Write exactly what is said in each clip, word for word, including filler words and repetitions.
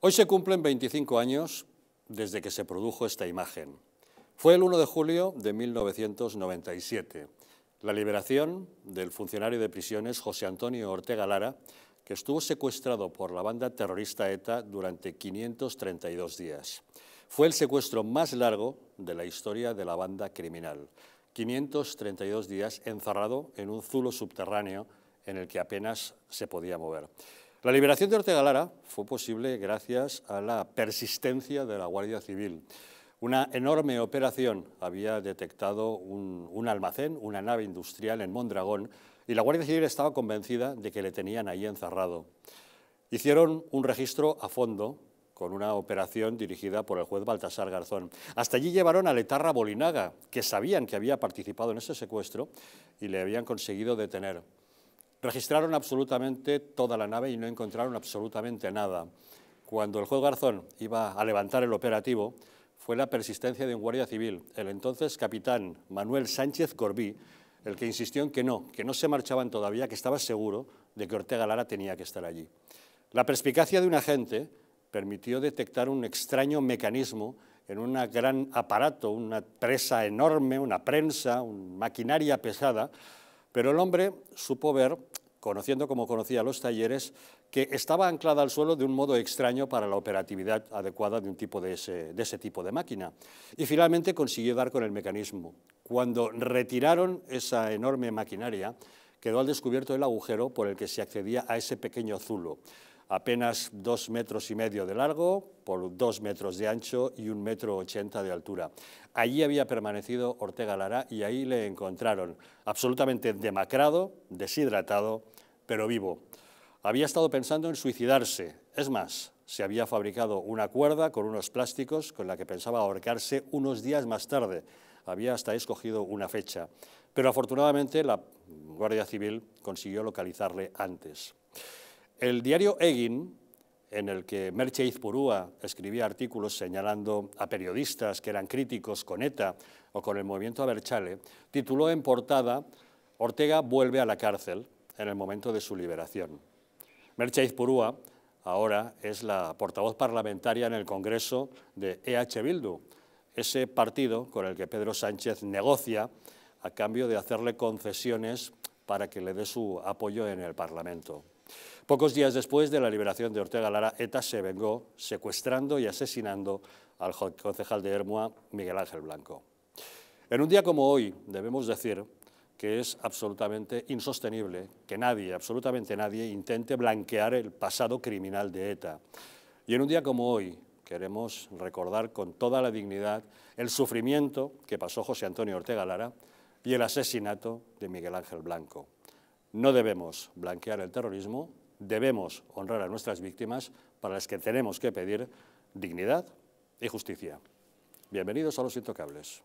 Hoy se cumplen veinticinco años desde que se produjo esta imagen. Fue el uno de julio de mil novecientos noventa y siete, la liberación del funcionario de prisiones José Antonio Ortega Lara, que estuvo secuestrado por la banda terrorista ETA durante quinientos treinta y dos días. Fue el secuestro más largo de la historia de la banda criminal. quinientos treinta y dos días encerrado en un zulo subterráneo en el que apenas se podía mover. La liberación de Ortega Lara fue posible gracias a la persistencia de la Guardia Civil. Una enorme operación había detectado un, un almacén, una nave industrial en Mondragón, y la Guardia Civil estaba convencida de que le tenían ahí encerrado. Hicieron un registro a fondo con una operación dirigida por el juez Baltasar Garzón. Hasta allí llevaron a Letarra Bolinaga, que sabían que había participado en ese secuestro y le habían conseguido detener. Registraron absolutamente toda la nave y no encontraron absolutamente nada. Cuando el juez Garzón iba a levantar el operativo, fue la persistencia de un guardia civil, el entonces capitán Manuel Sánchez Corbí, el que insistió en que no, que no se marchaban todavía, que estaba seguro de que Ortega Lara tenía que estar allí. La perspicacia de un agente permitió detectar un extraño mecanismo en un gran aparato, una presa enorme, una prensa, una maquinaria pesada, pero el hombre supo ver, conociendo como conocía los talleres, que estaba anclada al suelo de un modo extraño para la operatividad adecuada de un tipo de ese, de ese tipo de máquina. Y finalmente consiguió dar con el mecanismo. Cuando retiraron esa enorme maquinaria, quedó al descubierto el agujero por el que se accedía a ese pequeño zulo, apenas dos metros y medio de largo, por dos metros de ancho y un metro ochenta de altura. Allí había permanecido Ortega Lara y ahí le encontraron absolutamente demacrado, deshidratado, pero vivo. Había estado pensando en suicidarse. Es más, se había fabricado una cuerda con unos plásticos con la que pensaba ahorcarse unos días más tarde. Había hasta escogido una fecha. Pero afortunadamente la Guardia Civil consiguió localizarle antes. El diario Egin, en el que Merche Izpurua escribía artículos señalando a periodistas que eran críticos con ETA o con el movimiento Abertzale, tituló en portada «Ortega vuelve a la cárcel en el momento de su liberación». Merche Izpurua ahora es la portavoz parlamentaria en el Congreso de E H Bildu, ese partido con el que Pedro Sánchez negocia a cambio de hacerle concesiones para que le dé su apoyo en el Parlamento. Pocos días después de la liberación de Ortega Lara, ETA se vengó secuestrando y asesinando al concejal de Ermua, Miguel Ángel Blanco. En un día como hoy debemos decir que es absolutamente insostenible que nadie, absolutamente nadie, intente blanquear el pasado criminal de ETA. Y en un día como hoy queremos recordar con toda la dignidad el sufrimiento que pasó José Antonio Ortega Lara y el asesinato de Miguel Ángel Blanco. No debemos blanquear el terrorismo, debemos honrar a nuestras víctimas, para las que tenemos que pedir dignidad y justicia. Bienvenidos a Los Intocables.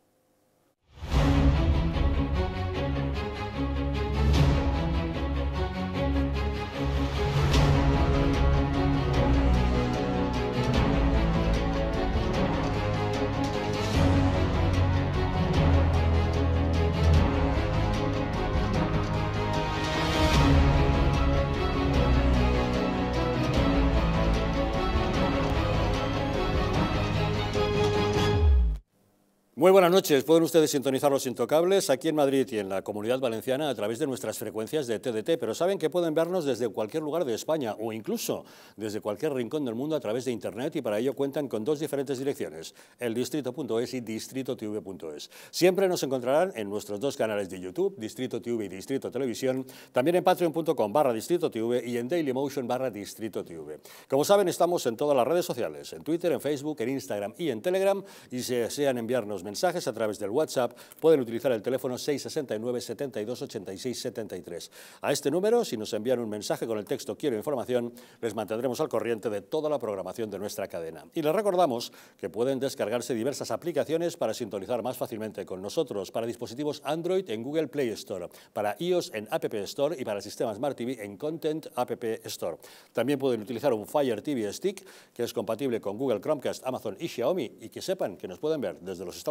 Muy buenas noches. Pueden ustedes sintonizar Los Intocables aquí en Madrid y en la Comunidad Valenciana a través de nuestras frecuencias de T D T, pero saben que pueden vernos desde cualquier lugar de España o incluso desde cualquier rincón del mundo a través de Internet, y para ello cuentan con dos diferentes direcciones, el distrito punto es y distrito t v punto es. Siempre nos encontrarán en nuestros dos canales de YouTube, Distrito T V y Distrito Televisión, también en patreon punto com barra Distrito T V y en Dailymotion barra Distrito T V. Como saben, estamos en todas las redes sociales, en Twitter, en Facebook, en Instagram y en Telegram, y si desean enviarnos mensajes a través del WhatsApp, pueden utilizar el teléfono seis seis nueve, siete dos, ocho seis siete tres. A este número, si nos envían un mensaje con el texto «Quiero información», les mantendremos al corriente de toda la programación de nuestra cadena. Y les recordamos que pueden descargarse diversas aplicaciones para sintonizar más fácilmente con nosotros, para dispositivos Android en Google Play Store, para iOS en App Store y para sistemas Smart T V en Content App Store. También pueden utilizar un Fire T V Stick, que es compatible con Google Chromecast, Amazon y Xiaomi, y que sepan que nos pueden ver desde los Estados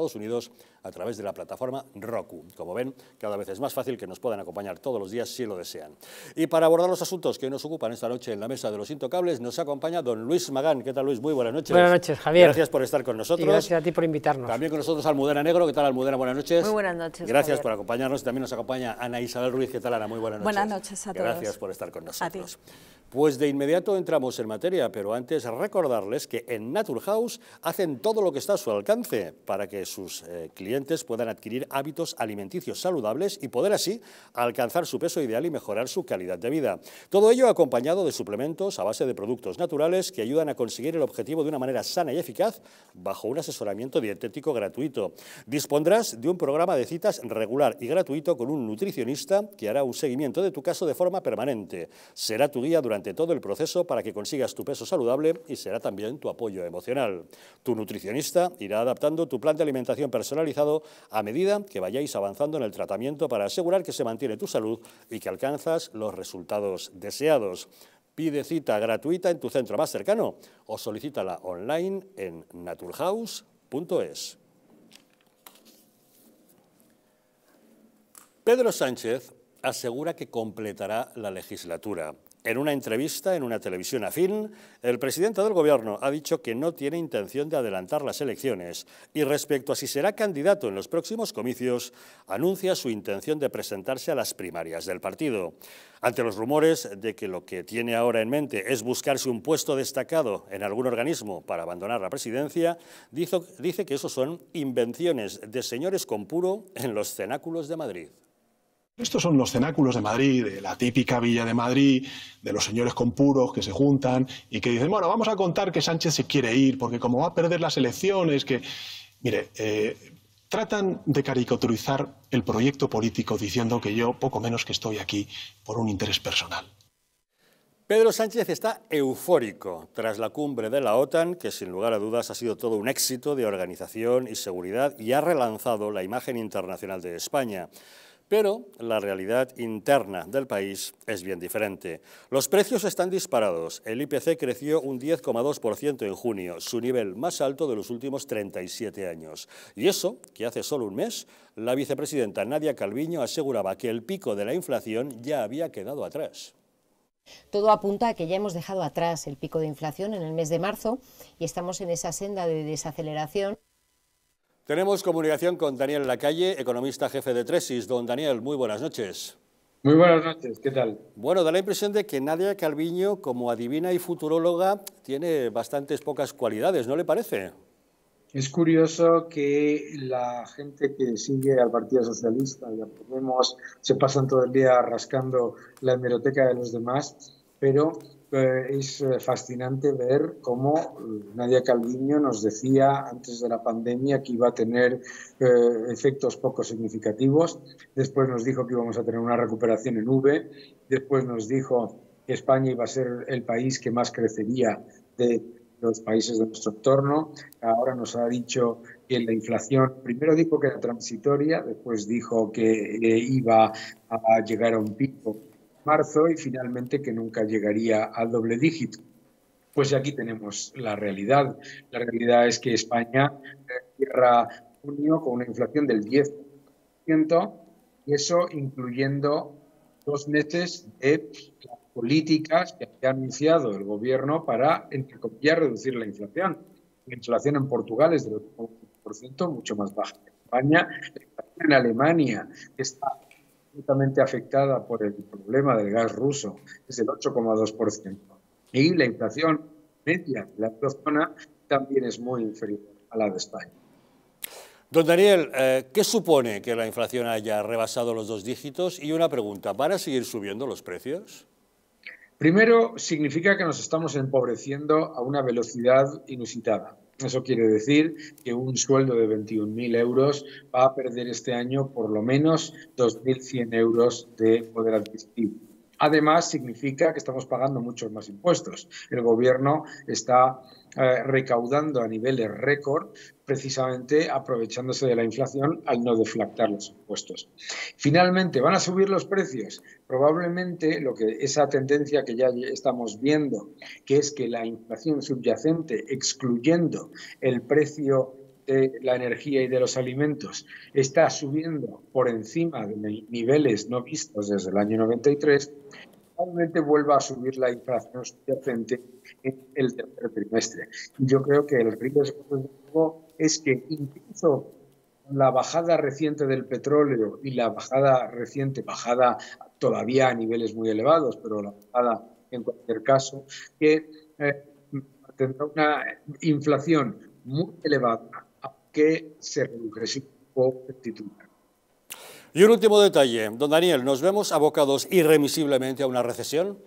Estados Unidos a través de la plataforma Roku. Como ven, cada vez es más fácil que nos puedan acompañar todos los días si lo desean. Y para abordar los asuntos que nos ocupan esta noche en la mesa de los intocables, nos acompaña don Luis Magán. ¿Qué tal, Luis? Muy buenas noches. Buenas noches, Javier. Gracias por estar con nosotros. Y gracias a ti por invitarnos. También con nosotros Almudena Negro. ¿Qué tal, Almudena? Buenas noches. Muy buenas noches, Gracias Javier. por acompañarnos. También nos acompaña Ana Isabel Ruiz. ¿Qué tal, Ana? Muy buenas noches. Buenas noches a todos. Gracias por estar con nosotros. A ti. Pues de inmediato entramos en materia, pero antes recordarles que en Naturhaus hacen todo lo que está a su alcance para que sus eh, clientes puedan adquirir hábitos alimenticios saludables y poder así alcanzar su peso ideal y mejorar su calidad de vida. Todo ello acompañado de suplementos a base de productos naturales que ayudan a conseguir el objetivo de una manera sana y eficaz bajo un asesoramiento dietético gratuito. Dispondrás de un programa de citas regular y gratuito con un nutricionista que hará un seguimiento de tu caso de forma permanente. Será tu guía durante todo el proceso para que consigas tu peso saludable y será también tu apoyo emocional. Tu nutricionista irá adaptando tu plan de alimentación personalizado a medida que vayáis avanzando en el tratamiento para asegurar que se mantiene tu salud y que alcanzas los resultados deseados. Pide cita gratuita en tu centro más cercano o solicítala online en naturhaus punto es. Pedro Sánchez asegura que completará la legislatura. En una entrevista en una televisión afín, el presidente del Gobierno ha dicho que no tiene intención de adelantar las elecciones y respecto a si será candidato en los próximos comicios, anuncia su intención de presentarse a las primarias del partido. Ante los rumores de que lo que tiene ahora en mente es buscarse un puesto destacado en algún organismo para abandonar la presidencia, dice, dice que eso son invenciones de señores con puro en los cenáculos de Madrid. Estos son los cenáculos de Madrid, de la típica villa de Madrid, de los señores con puros que se juntan y que dicen, bueno, vamos a contar que Sánchez se quiere ir porque como va a perder las elecciones, que... Mire, eh, tratan de caricaturizar el proyecto político diciendo que yo poco menos que estoy aquí por un interés personal. Pedro Sánchez está eufórico tras la cumbre de la OTAN, que sin lugar a dudas ha sido todo un éxito de organización y seguridad y ha relanzado la imagen internacional de España. Pero la realidad interna del país es bien diferente. Los precios están disparados. El I P C creció un diez coma dos por ciento en junio, su nivel más alto de los últimos treinta y siete años. Y eso, que hace solo un mes, la vicepresidenta Nadia Calviño aseguraba que el pico de la inflación ya había quedado atrás. Todo apunta a que ya hemos dejado atrás el pico de inflación en el mes de marzo y estamos en esa senda de desaceleración. Tenemos comunicación con Daniel Lacalle, economista jefe de Tresis. Don Daniel, muy buenas noches. Muy buenas noches, ¿qué tal? Bueno, da la impresión de que Nadia Calviño, como adivina y futuróloga, tiene bastantes pocas cualidades, ¿no le parece? Es curioso que la gente que sigue al Partido Socialista y a Podemos se pasan todo el día rascando la hemeroteca de los demás, pero eh, es fascinante ver cómo Nadia Calviño nos decía antes de la pandemia que iba a tener eh, efectos poco significativos, después nos dijo que íbamos a tener una recuperación en V, después nos dijo que España iba a ser el país que más crecería de los países de nuestro entorno, ahora nos ha dicho que la inflación, primero dijo que era transitoria, después dijo que eh, iba a llegar a un pico marzo y finalmente que nunca llegaría al doble dígito. Pues aquí tenemos la realidad. La realidad es que España cierra junio con una inflación del diez por ciento y eso incluyendo dos meses de las políticas que ha anunciado el gobierno para, entre comillas, reducir la inflación. La inflación en Portugal es del ocho coma cinco por ciento, mucho más baja que en España. La inflación en Alemania está absolutamente afectada por el problema del gas ruso, es del ocho coma dos por ciento. Y la inflación media de la eurozona también es muy inferior a la de España. Don Daniel, eh, ¿qué supone que la inflación haya rebasado los dos dígitos? Y una pregunta, ¿van a seguir subiendo los precios? Primero, significa que nos estamos empobreciendo a una velocidad inusitada. Eso quiere decir que un sueldo de veintiún mil euros va a perder este año por lo menos dos mil cien euros de poder adquisitivo. Además, significa que estamos pagando muchos más impuestos. El gobierno está eh, recaudando a niveles récord, precisamente aprovechándose de la inflación al no deflactar los impuestos. Finalmente, ¿van a subir los precios? Probablemente lo que esa tendencia que ya estamos viendo, que es que la inflación subyacente, excluyendo el precio de la energía y de los alimentos está subiendo por encima de niveles no vistos desde el año noventa y tres, probablemente vuelva a subir la inflación subyacente en el tercer trimestre. Yo creo que el riesgo es que incluso la bajada reciente del petróleo y la bajada reciente, bajada todavía a niveles muy elevados, pero la bajada en cualquier caso, que eh, tendrá una inflación muy elevada, que se redujese un poco el titular. Y un último detalle, don Daniel, ¿nos vemos abocados irremisiblemente a una recesión?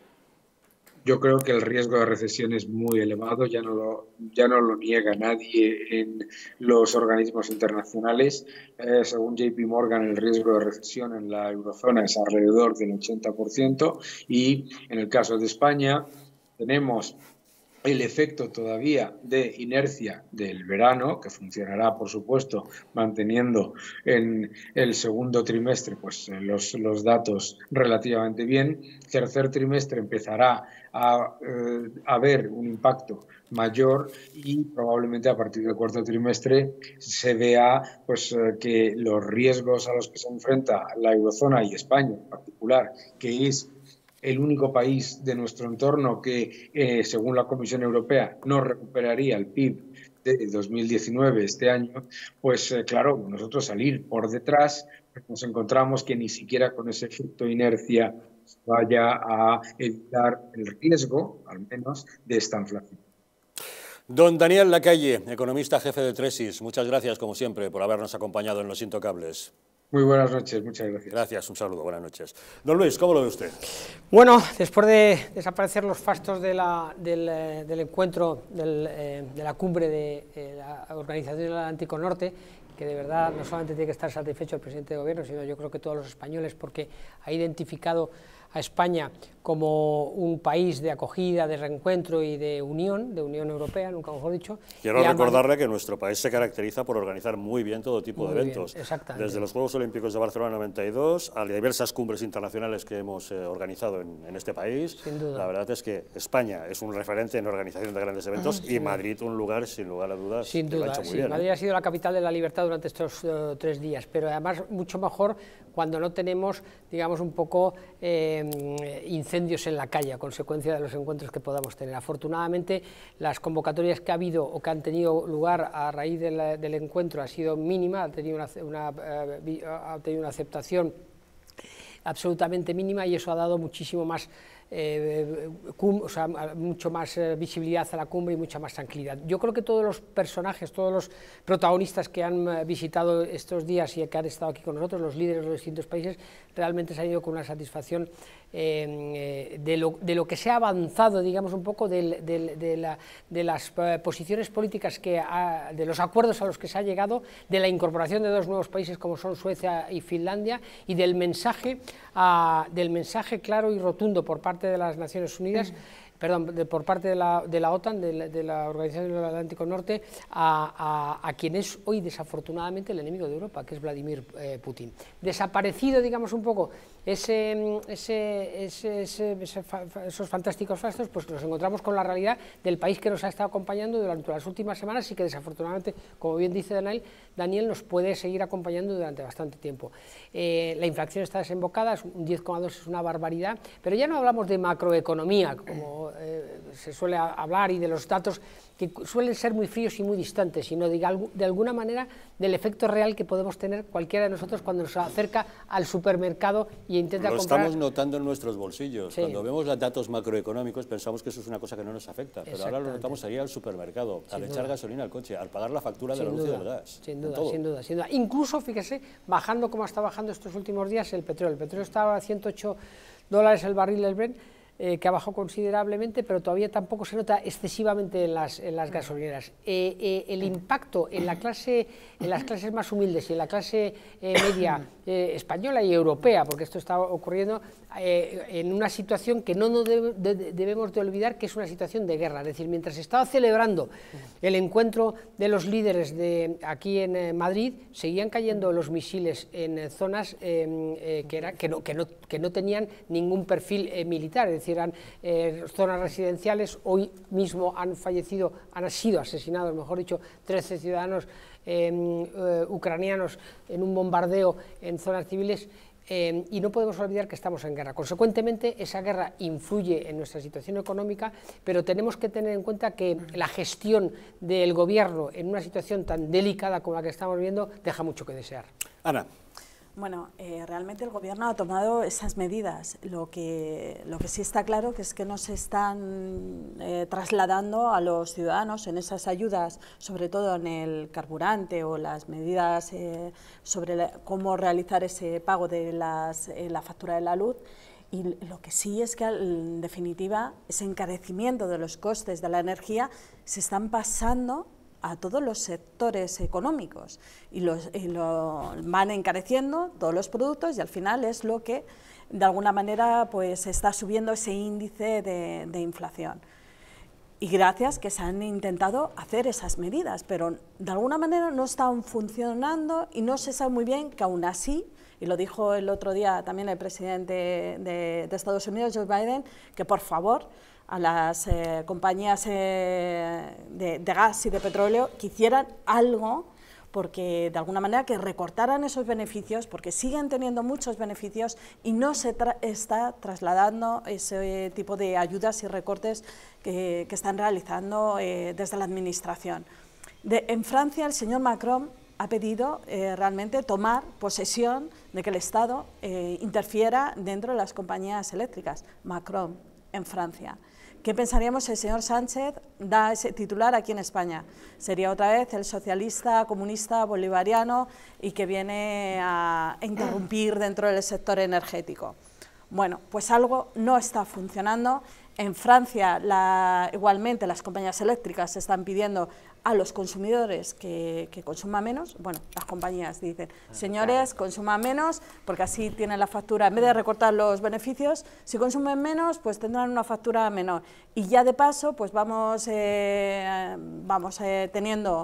Yo creo que el riesgo de recesión es muy elevado, ya no lo, ya no lo niega nadie en los organismos internacionales. Eh, según J P Morgan, el riesgo de recesión en la eurozona es alrededor del ochenta por ciento y en el caso de España tenemos el efecto todavía de inercia del verano, que funcionará, por supuesto, manteniendo en el segundo trimestre pues, los, los datos relativamente bien. Tercer trimestre empezará a eh, haber un impacto mayor y probablemente a partir del cuarto trimestre se vea pues, eh, que los riesgos a los que se enfrenta la eurozona y España en particular, que es el único país de nuestro entorno que, eh, según la Comisión Europea, no recuperaría el P I B de dos mil diecinueve este año, pues eh, claro, nosotros salir por detrás, nos encontramos que ni siquiera con ese efecto de inercia vaya a evitar el riesgo, al menos, de esta inflación. Don Daniel Lacalle, economista jefe de Tresis, muchas gracias, como siempre, por habernos acompañado en Los Intocables. Muy buenas noches, muchas gracias. Gracias, un saludo, buenas noches. Don Luis, ¿cómo lo ve usted? Bueno, después de desaparecer los fastos de la, del, del encuentro, del, eh, de la cumbre de eh, la Organización del Atlántico Norte, que de verdad no solamente tiene que estar satisfecho el presidente de gobierno, sino yo creo que todos los españoles, porque ha identificado a España como un país de acogida, de reencuentro y de unión, de Unión Europea, nunca mejor dicho. Quiero recordarle que nuestro país se caracteriza por organizar muy bien todo tipo muy de eventos, bien, exactamente. Desde los Juegos Olímpicos de Barcelona noventa y dos a diversas cumbres internacionales que hemos eh, organizado en, en este país. Sin duda. La verdad es que España es un referente en organización de grandes eventos y Madrid un lugar, sin lugar a dudas, sin que duda, lo ha hecho muy sí. bien. Madrid ¿eh? ha sido la capital de la libertad durante estos uh, tres días, pero además mucho mejor cuando no tenemos, digamos, un poco eh, incendios en la calle a consecuencia de los encuentros que podamos tener. Afortunadamente, las convocatorias que ha habido o que han tenido lugar a raíz de la, del encuentro ha sido mínima, ha tenido una, una, uh, ha tenido una aceptación absolutamente mínima y eso ha dado muchísimo más Eh, cum, o sea, mucho más eh, visibilidad a la cumbre y mucha más tranquilidad. Yo creo que todos los personajes, todos los protagonistas que han eh, visitado estos días y que han estado aquí con nosotros, los líderes de los distintos países, realmente se han ido con una satisfacción eh, de, lo, de lo que se ha avanzado, digamos, un poco de, de, de, la, de las posiciones políticas, que ha, de los acuerdos a los que se ha llegado, de la incorporación de dos nuevos países como son Suecia y Finlandia y del mensaje, a, del mensaje claro y rotundo por parte de las Naciones Unidas, perdón, de, por parte de la, de la OTAN, de la, de la Organización del Atlántico Norte, a, a, a quien es hoy desafortunadamente el enemigo de Europa, que es Vladimir eh, Putin. Desaparecido, digamos, un poco ese, ese, ese, ese, ese, esos fantásticos fastos, pues nos encontramos con la realidad del país que nos ha estado acompañando durante las últimas semanas y que desafortunadamente, como bien dice Daniel, Daniel nos puede seguir acompañando durante bastante tiempo. Eh, la inflación está desembocada, un diez coma dos es una barbaridad, pero ya no hablamos de macroeconomía, como eh, se suele hablar, y de los datos que suelen ser muy fríos y muy distantes, sino de, de alguna manera del efecto real que podemos tener cualquiera de nosotros cuando nos acerca al supermercado y intenta lo comprar. Lo estamos notando en nuestros bolsillos. Sí. Cuando vemos los datos macroeconómicos pensamos que eso es una cosa que no nos afecta, pero ahora lo notamos ahí al supermercado, sin al duda. Echar gasolina al coche, al pagar la factura sin de la luz duda. Y del gas. Sin duda, sin duda, sin duda. Incluso, fíjese, bajando como está bajando estos últimos días el petróleo. El petróleo estaba a ciento ocho dólares el barril del Brent, Eh, que ha bajado considerablemente, pero todavía tampoco se nota excesivamente en las, en las gasolineras. Eh, eh, el impacto en, la clase, en las clases más humildes y en la clase eh, media eh, española y europea, porque esto está ocurriendo eh, en una situación que no nos debe, de, debemos de olvidar, que es una situación de guerra. Es decir, mientras se estaba celebrando el encuentro de los líderes de, aquí en eh, Madrid, seguían cayendo los misiles en eh, zonas eh, eh, que, era, que, no, que, no, que no tenían ningún perfil eh, militar, es decir, decir, eran eh, zonas residenciales. Hoy mismo han fallecido, han sido asesinados, mejor dicho, trece ciudadanos eh, eh, ucranianos en un bombardeo en zonas civiles. Eh, y no podemos olvidar que estamos en guerra. Consecuentemente, esa guerra influye en nuestra situación económica, pero tenemos que tener en cuenta que la gestión del gobierno en una situación tan delicada como la que estamos viendo deja mucho que desear. Ana. Bueno, eh, realmente el Gobierno ha tomado esas medidas. Lo que, lo que sí está claro que es que no se están eh, trasladando a los ciudadanos en esas ayudas, sobre todo en el carburante o las medidas eh, sobre la, cómo realizar ese pago de las, eh, la factura de la luz. Y lo que sí es que, en definitiva, ese encarecimiento de los costes de la energía se están pasando a todos los sectores económicos y, los, y lo van encareciendo todos los productos, y al final es lo que de alguna manera pues está subiendo ese índice de, de inflación. Y gracias que se han intentado hacer esas medidas, pero de alguna manera no están funcionando y no se sabe muy bien que aún así, y lo dijo el otro día también el presidente de, de Estados Unidos, Joe Biden, que por favor a las eh, compañías eh, de, de gas y de petróleo que hicieran algo, porque de alguna manera que recortaran esos beneficios, porque siguen teniendo muchos beneficios y no se tra está trasladando ese tipo de ayudas y recortes que, que están realizando eh, desde la administración. De, en Francia el señor Macron ha pedido eh, realmente tomar posesión de que el Estado eh, interfiera dentro de las compañías eléctricas. Macron, en Francia. ¿Qué pensaríamos si el señor Sánchez da ese titular aquí en España? Sería otra vez el socialista, comunista, bolivariano y que viene a interrumpir dentro del sector energético. Bueno, pues algo no está funcionando. En Francia, la, igualmente, las compañías eléctricas están pidiendo a los consumidores que, que consuman menos. Bueno, las compañías dicen, señores, consuman menos, porque así tienen la factura, en vez de recortar los beneficios, si consumen menos, pues tendrán una factura menor. Y ya de paso, pues vamos, eh, vamos eh, teniendo,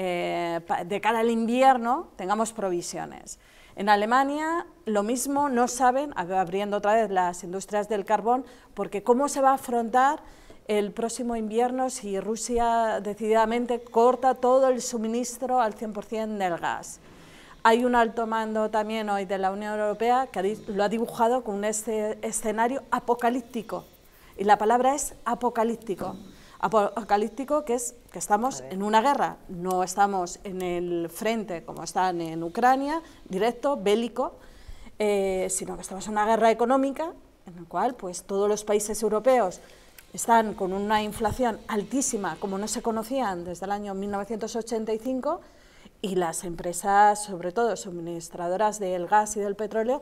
eh, de cara al invierno, tengamos provisiones. En Alemania lo mismo, no saben, abriendo otra vez las industrias del carbón, porque cómo se va a afrontar el próximo invierno si Rusia decididamente corta todo el suministro al cien por cien del gas. Hay un alto mando también hoy de la Unión Europea que lo ha dibujado con un este escenario apocalíptico, y la palabra es apocalíptico. Apocalíptico, que es que estamos en una guerra, no estamos en el frente como están en Ucrania, directo, bélico, eh, sino que estamos en una guerra económica en la cual pues, todos los países europeos están con una inflación altísima como no se conocían desde el año mil novecientos ochenta y cinco, y las empresas, sobre todo suministradoras del gas y del petróleo,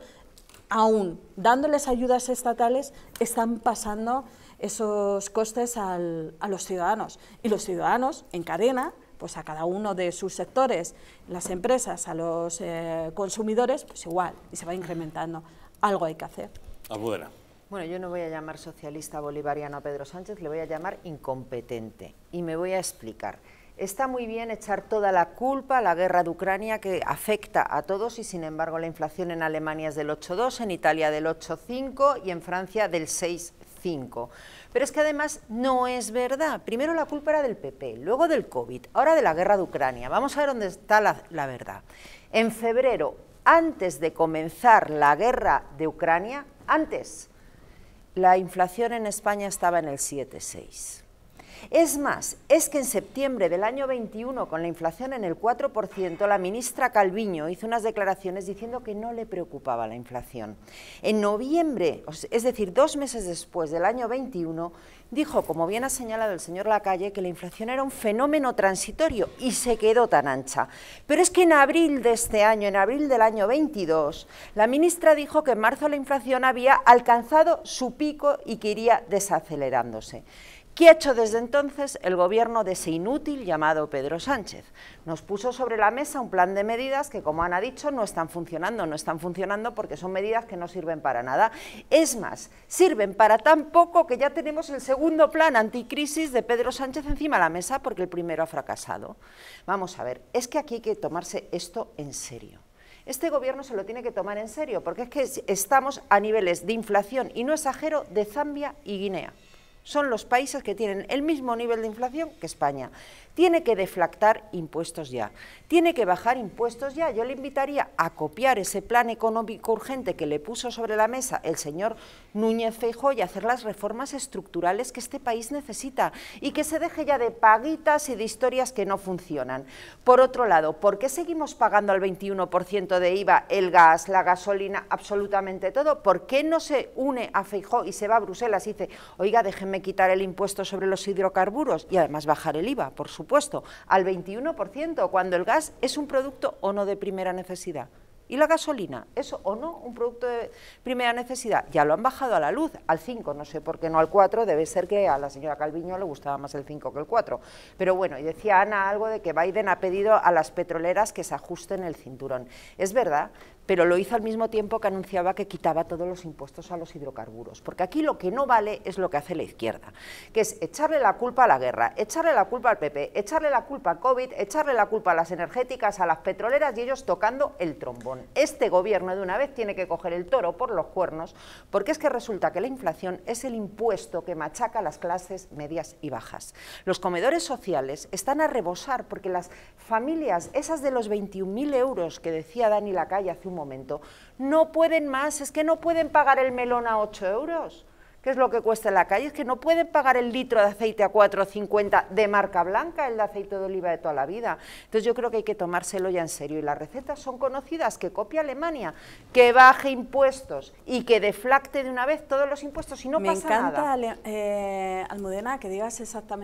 aún dándoles ayudas estatales, están pasando esos costes al, a los ciudadanos, y los ciudadanos en cadena, pues a cada uno de sus sectores, las empresas, a los eh, consumidores, pues igual, y se va incrementando. Algo hay que hacer. Almudena. Bueno, yo no voy a llamar socialista bolivariano a Pedro Sánchez, le voy a llamar incompetente, y me voy a explicar. Está muy bien echar toda la culpa a la guerra de Ucrania, que afecta a todos, y sin embargo la inflación en Alemania es del ocho coma dos, en Italia del ocho coma cinco y en Francia del seis coma cinco. Pero es que además no es verdad. Primero la culpa era del P P, luego del COVID, ahora de la guerra de Ucrania. Vamos a ver dónde está la, la verdad. En febrero, antes de comenzar la guerra de Ucrania, antes, la inflación en España estaba en el siete coma seis. Es más, es que en septiembre del año veintiuno, con la inflación en el cuatro por ciento, la ministra Calviño hizo unas declaraciones diciendo que no le preocupaba la inflación. En noviembre, es decir, dos meses después del año veintiuno, dijo, como bien ha señalado el señor Lacalle, que la inflación era un fenómeno transitorio, y se quedó tan ancha. Pero es que en abril de este año, en abril del año veintidós, la ministra dijo que en marzo la inflación había alcanzado su pico y que iría desacelerándose. ¿Qué ha hecho desde entonces el gobierno de ese inútil llamado Pedro Sánchez? Nos puso sobre la mesa un plan de medidas que, como Ana ha dicho, no están funcionando. No están funcionando porque son medidas que no sirven para nada. Es más, sirven para tan poco que ya tenemos el segundo plan anticrisis de Pedro Sánchez encima de la mesa porque el primero ha fracasado. Vamos a ver, es que aquí hay que tomarse esto en serio. este gobierno se lo tiene que tomar en serio, porque es que estamos a niveles de inflación, y no exagero, de Zambia y Guinea. Son los países que tienen el mismo nivel de inflación que España. Tiene que deflactar impuestos ya, tiene que bajar impuestos ya. Yo le invitaría a copiar ese plan económico urgente que le puso sobre la mesa el señor Núñez Feijóo y hacer las reformas estructurales que este país necesita, y que se deje ya de paguitas y de historias que no funcionan. Por otro lado, ¿por qué seguimos pagando al veintiuno por ciento de I V A el gas, la gasolina, absolutamente todo? ¿Por qué no se une a Feijóo y se va a Bruselas y dice, oiga, déjenme quitar el impuesto sobre los hidrocarburos y además bajar el I V A, por supuesto, al veintiuno por ciento, cuando el gas es un producto o no de primera necesidad? ¿Y la gasolina? ¿Eso o no un producto de primera necesidad? Ya lo han bajado a la luz, al cinco, no sé por qué no al cuatro, debe ser que a la señora Calviño le gustaba más el cinco que el cuatro. Pero bueno, y decía Ana algo de que Biden ha pedido a las petroleras que se ajusten el cinturón. Es verdad, pero lo hizo al mismo tiempo que anunciaba que quitaba todos los impuestos a los hidrocarburos, porque aquí lo que no vale es lo que hace la izquierda, que es echarle la culpa a la guerra, echarle la culpa al P P, echarle la culpa al COVID, echarle la culpa a las energéticas, a las petroleras, y ellos tocando el trombón. Este gobierno de una vez tiene que coger el toro por los cuernos, porque es que resulta que la inflación es el impuesto que machaca a las clases medias y bajas. Los comedores sociales están a rebosar, porque las familias, esas de los veintiún mil euros que decía Dani Lacalle hace un momento, no pueden más, es que no pueden pagar el melón a ocho euros, que es lo que cuesta en la calle, es que no pueden pagar el litro de aceite a cuatro cincuenta de marca blanca, el de aceite de oliva de toda la vida. Entonces yo creo que hay que tomárselo ya en serio, y las recetas son conocidas, que copie Alemania, que baje impuestos y que deflacte de una vez todos los impuestos y no Me pasa nada. encanta, Ale, eh, Almudena, que digas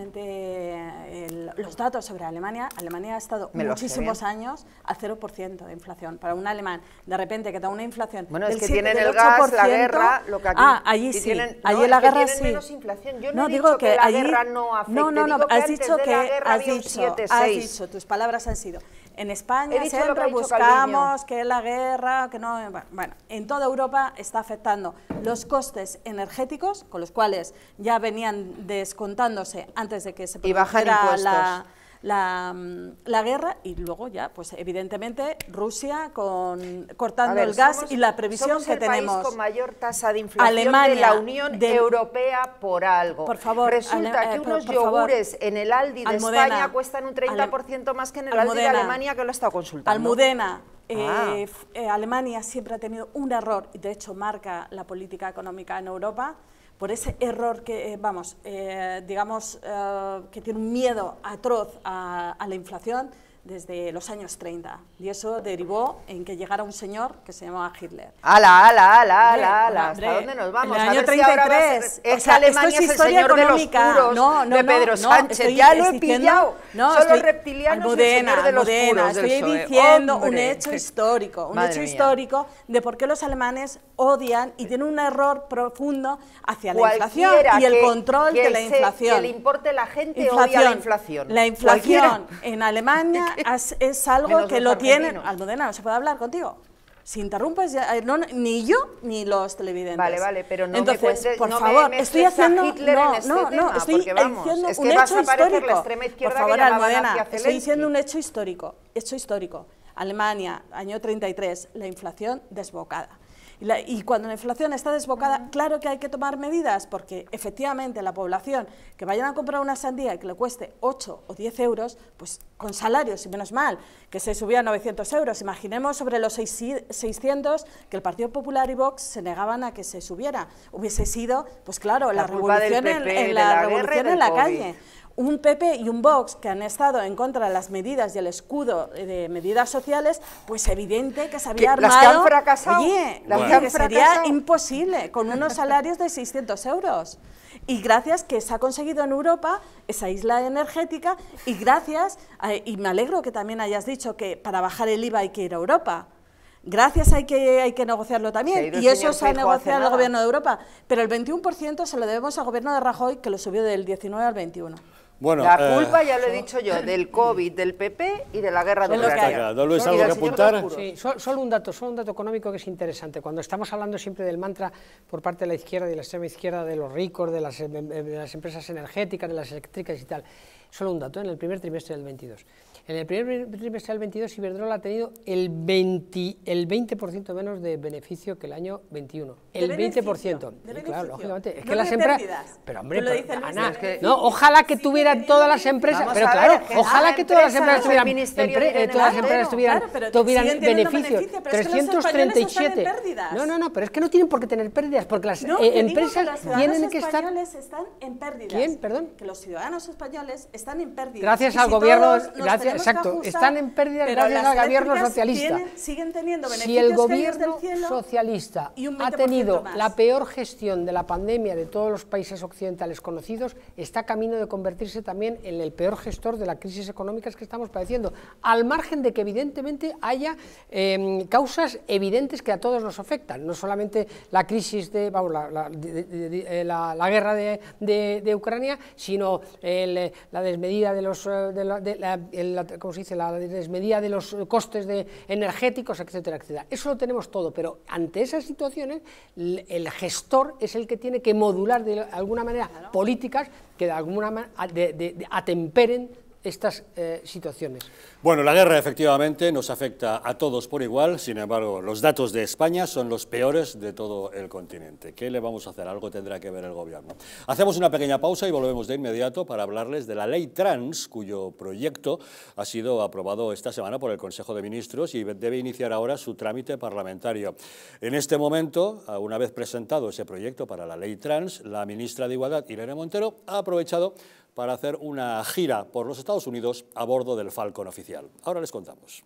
exactamente el, los datos sobre Alemania. Alemania ha estado Me muchísimos años al cero por ciento de inflación. Para un alemán, de repente, que da una inflación Bueno, del es que siete, tienen del el gas, ocho por ciento, la guerra, lo que aquí... Ah, allí y sí. Tienen, Allí no, la es que guerra tienen sí. menos inflación. Yo no, no he digo dicho que, que la allí, guerra no afecte, no, no, no, digo que has antes dicho de que la guerra has había un dicho, siete has seis. dicho, tus palabras han sido, en España He dicho lo que siempre ha dicho buscamos que la guerra, que no, bueno, en toda Europa está afectando los costes energéticos, con los cuales ya venían descontándose antes de que se Y bajan produjera impuestos. la La, la guerra, y luego ya, pues evidentemente Rusia con cortando ver, el gas somos, y la previsión somos que el tenemos. país con mayor tasa de inflación Alemania, de la Unión del, Europea por algo. Por favor, resulta Ale, que eh, unos por, por yogures favor, en el Aldi de Almudena, España cuestan un treinta por ciento Ale, más que en el Almudena, Aldi de Alemania, que lo he estado consultando. Almudena, Ah. eh, eh, Alemania siempre ha tenido un error, y de hecho marca la política económica en Europa, por ese error que, eh, vamos, eh, digamos, eh, que tiene un miedo atroz a, a la inflación desde los años treinta, y eso derivó en que llegara un señor que se llamaba Hitler. ¡Ala, ala, ala, Hombre, ala, ala! hombre, ¿Hasta dónde nos vamos? en el A año ver si ahora va a ser- treinta y tres, Es o que sea, Alemania esto es es el historia señor de los económica. puros, No, no, de no, Pedro no, Sánchez. estoy- Ya lo he diciendo- pillado. no, Son estoy- los reptilianos y el Almudena, señor de los Almudena, puros del estoy P S O E. diciendo un ¡Hombre! hecho histórico, un Madre hecho mía. histórico de por qué los alemanes odian y tienen un error profundo hacia la inflación Cualquiera y el que- control que de la se- inflación. Que le importe la gente odia la inflación. La inflación Cualquiera. en Alemania es, es algo Menos que los lo tienen. argentinos. Almudena, no se puede hablar contigo. Si interrumpes, ya, no, ni yo ni los televidentes. Vale, vale, pero no Entonces, me cuentes, por no favor, me estoy mezcles a haciendo, Hitler no, en este no, no, tema, estoy porque vamos, diciendo es un que vas hecho a parecer la histórico. extrema izquierda Por favor, que llamaban Almudena, hacia estoy Zelensky. diciendo un hecho histórico, hecho histórico. Alemania, año treinta y tres, la inflación desbocada. Y, la, y cuando la inflación está desbocada, uh-huh. claro que hay que tomar medidas, porque efectivamente la población que vayan a comprar una sandía que le cueste ocho o diez euros, pues con salarios, y menos mal, que se subía a novecientos euros, imaginemos sobre los seiscientos que el Partido Popular y Vox se negaban a que se subiera. Hubiese sido, pues claro, la, la revolución en, en la, la revolución en la COVID. calle. Un P P y un Vox que han estado en contra de las medidas y el escudo de medidas sociales, pues evidente que se había armado... Las que han fracasado. Oye, las bueno. que han que fracasado. sería imposible, con unos salarios de seiscientos euros. Y gracias que se ha conseguido en Europa esa isla energética, y gracias, a, y me alegro que también hayas dicho que para bajar el I V A hay que ir a Europa. Gracias, hay que, hay que negociarlo también, y eso se ha negociado en el gobierno de Europa, pero el veintiuno por ciento se lo debemos al gobierno de Rajoy, que lo subió del diecinueve al veintiuno. Bueno, la culpa, eh, ya lo he dicho yo, del COVID, del P P y de la guerra de Solo que Ucrania. hay. Don Luis, Y ¿algo del que señor apuntar? Oscuro. Sí, so- solo un dato, solo un dato económico que es interesante. Cuando estamos hablando siempre del mantra por parte de la izquierda y de la extrema izquierda de los ricos, de las, em- em- de las empresas energéticas, de las eléctricas y tal, solo un dato, en el primer trimestre del veintidós. En el primer trimestre del veintidós, Iberdrola ha tenido el veinte, el veinte por ciento menos de beneficio que el año veintiuno. El De veinte por ciento. beneficio, de Y claro, beneficio. lógicamente. Es No que las de empresas. pérdidas. Pero hombre, Tú lo pero, dices, Luis, Ana, es que- no, ojalá que Sigue tuvieran teniendo todas las beneficio. empresas. Vamos Pero a claro, ver, que ojalá cada que todas las empresa, empresas el tuvieran. Ministerio empre- de eh, todas las Bienestar, empresas tuvieran, claro, pero tuvieran siguen teniendo beneficios. beneficio, pero es que los trescientos treinta y españoles están siete. en pérdidas. No, no, no, pero es que no tienen por qué tener pérdidas, porque las No, eh, que digo empresas que los ciudadanos tienen que estar. españoles están en pérdidas. ¿Quién? Perdón. Que los ciudadanos españoles están en pérdidas. Gracias Y al si gobierno, todos nos gracias, tenemos que exacto, ajustar, están en pérdidas pero gracias las al gobierno eléctricas socialista. tienen- siguen teniendo Si beneficios el caídos del gobierno cielo socialista y un ha veinte por ciento tenido más. la peor gestión de la pandemia de todos los países occidentales conocidos, está camino de convertirse también en el peor gestor de la crisis económica que estamos padeciendo, al margen de que evidentemente haya eh, causas evidentes que a todos nos afectan, no solamente la crisis de, vamos, la, la, de, de, de, la, la guerra de, de, de Ucrania, sino el, la desmedida de los, de la, de la, el, ¿cómo se dice? La desmedida de los costes de energéticos, etcétera, etcétera. Eso lo tenemos todo, pero ante esas situaciones el gestor es el que tiene que modular de alguna manera claro. políticas que de alguna manera de, de, de atemperen estas eh, situaciones. Bueno, la guerra efectivamente nos afecta a todos por igual, sin embargo, los datos de España son los peores de todo el continente. ¿Qué le vamos a hacer? Algo tendrá que ver el gobierno. Hacemos una pequeña pausa y volvemos de inmediato para hablarles de la ley trans, cuyo proyecto ha sido aprobado esta semana por el Consejo de Ministros y debe iniciar ahora su trámite parlamentario. En este momento, una vez presentado ese proyecto para la ley trans, la ministra de Igualdad, Irene Montero, ha aprovechado para hacer una gira por los Estados Unidos a bordo del Falcon oficial. Ahora les contamos.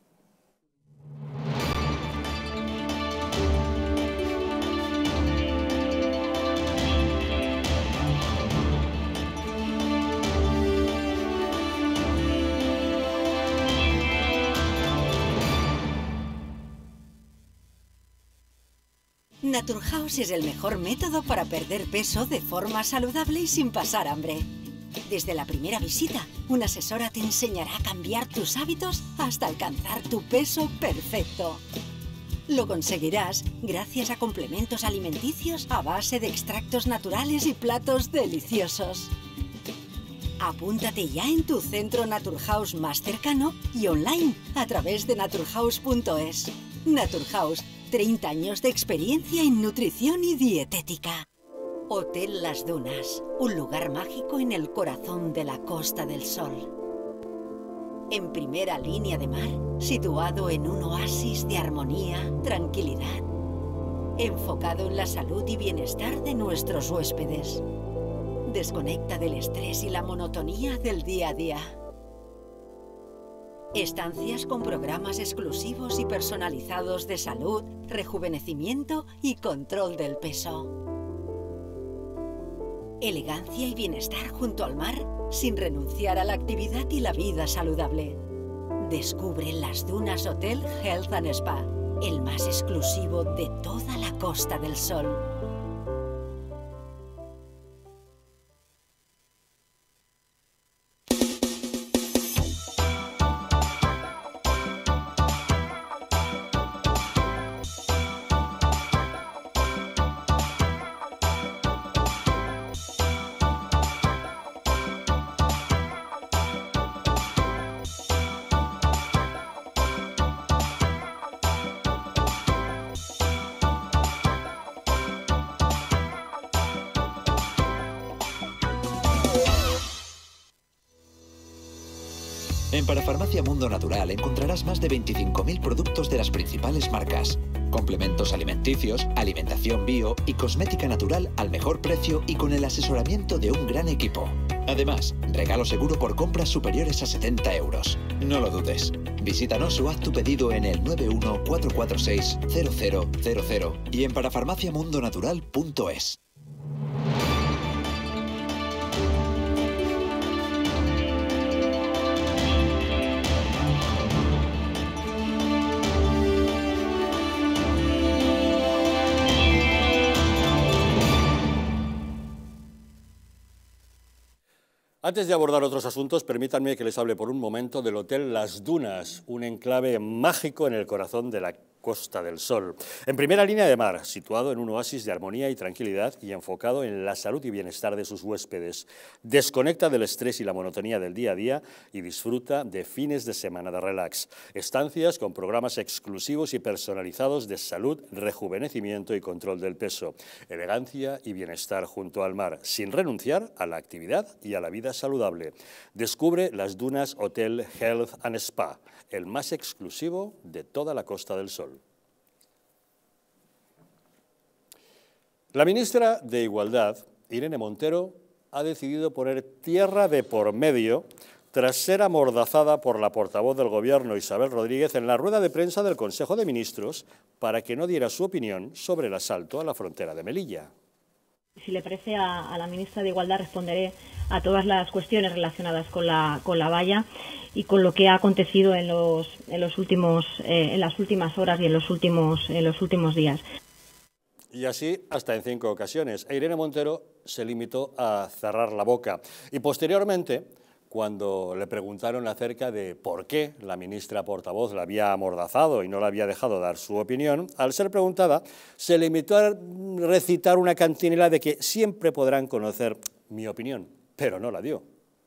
Naturhaus es el mejor método para perder peso de forma saludable y sin pasar hambre. Desde la primera visita, una asesora te enseñará a cambiar tus hábitos hasta alcanzar tu peso perfecto. Lo conseguirás gracias a complementos alimenticios a base de extractos naturales y platos deliciosos. Apúntate ya en tu centro Naturhaus más cercano y online a través de naturhaus punto es. Naturhaus, treinta años de experiencia en nutrición y dietética. Hotel Las Dunas, un lugar mágico en el corazón de la Costa del Sol. En primera línea de mar, situado en un oasis de armonía, tranquilidad. Enfocado en la salud y bienestar de nuestros huéspedes. Desconecta del estrés y la monotonía del día a día. Estancias con programas exclusivos y personalizados de salud, rejuvenecimiento y control del peso. Elegancia y bienestar junto al mar, sin renunciar a la actividad y la vida saludable. Descubre Las Dunas Hotel Health and Spa, el más exclusivo de toda la Costa del Sol. En Parafarmacia Mundo Natural encontrarás más de veinticinco mil productos de las principales marcas. Complementos alimenticios, alimentación bio y cosmética natural al mejor precio y con el asesoramiento de un gran equipo. Además, regalo seguro por compras superiores a setenta euros. No lo dudes. Visítanos o haz tu pedido en el nueve uno cuatro cuatro seis cero cero cero cero y en parafarmacia mundo natural punto es. Antes de abordar otros asuntos, permítanme que les hable por un momento del Hotel Las Dunas, un enclave mágico en el corazón de la Costa del Sol. En primera línea de mar, situado en un oasis de armonía y tranquilidad y enfocado en la salud y bienestar de sus huéspedes. Desconecta del estrés y la monotonía del día a día y disfruta de fines de semana de relax. Estancias con programas exclusivos y personalizados de salud, rejuvenecimiento y control del peso. Elegancia y bienestar junto al mar, sin renunciar a la actividad y a la vida saludable. Descubre Las Dunas Hotel Health and Spa, el más exclusivo de toda la Costa del Sol. La ministra de Igualdad, Irene Montero, ha decidido poner tierra de por medio tras ser amordazada por la portavoz del Gobierno, Isabel Rodríguez, en la rueda de prensa del Consejo de Ministros para que no diera su opinión sobre el asalto a la frontera de Melilla. Si le parece a, a la ministra de Igualdad, responderé a todas las cuestiones relacionadas con la, con la valla y con lo que ha acontecido en, los, en, los últimos, eh, en las últimas horas y en los últimos, en los últimos días. Y así hasta en cinco ocasiones. Irene Montero se limitó a cerrar la boca y posteriormente, cuando le preguntaron acerca de por qué la ministra portavoz la había amordazado y no la había dejado dar su opinión, al ser preguntada, se limitó a recitar una cantinela de que siempre podrán conocer mi opinión, pero no la dio.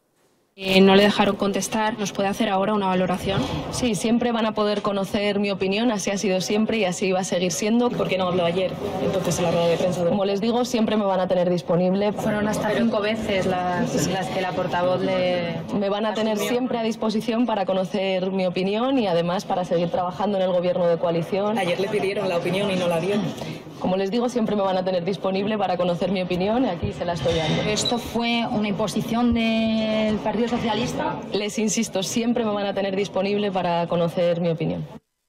Eh, no le dejaron contestar, ¿nos puede hacer ahora una valoración? Sí, siempre van a poder conocer mi opinión, así ha sido siempre y así va a seguir siendo. ¿Por qué no habló ayer, entonces, en la rueda de prensa? Como les digo, siempre me van a tener disponible. Fueron hasta cinco veces las, las que la portavoz le... Me van a tener siempre a disposición para conocer mi opinión y además para seguir trabajando en el gobierno de coalición. Ayer le pidieron la opinión y no la dio. Como les digo, siempre me van a tener disponible para conocer mi opinión y aquí se la estoy dando. ¿Esto fue una imposición del Partido Socialista? Les insisto, siempre me van a tener disponible para conocer mi opinión.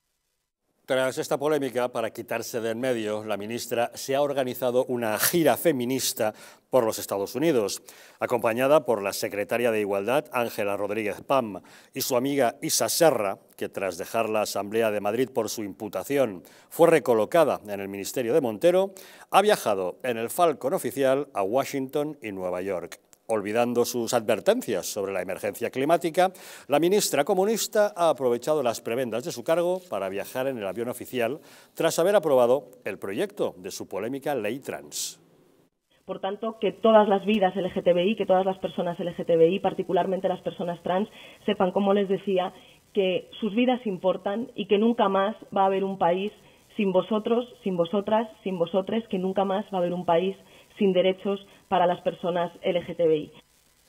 Tras esta polémica, para quitarse de en medio, la ministra se ha organizado una gira feminista por los Estados Unidos, acompañada por la secretaria de Igualdad, Ángela Rodríguez Pam, y su amiga Isa Serra, que tras dejar la Asamblea de Madrid por su imputación fue recolocada en el Ministerio de Montero, ha viajado en el Falcon oficial a Washington y Nueva York. Olvidando sus advertencias sobre la emergencia climática, la ministra comunista ha aprovechado las prebendas de su cargo para viajar en el avión oficial tras haber aprobado el proyecto de su polémica ley trans. Por tanto, que todas las vidas L G T B I, que todas las personas L G T B I, particularmente las personas trans, sepan, como les decía, que sus vidas importan y que nunca más va a haber un país sin vosotros, sin vosotras, sin vosotres, que nunca más va a haber un país sin derechos para las personas L G T B I.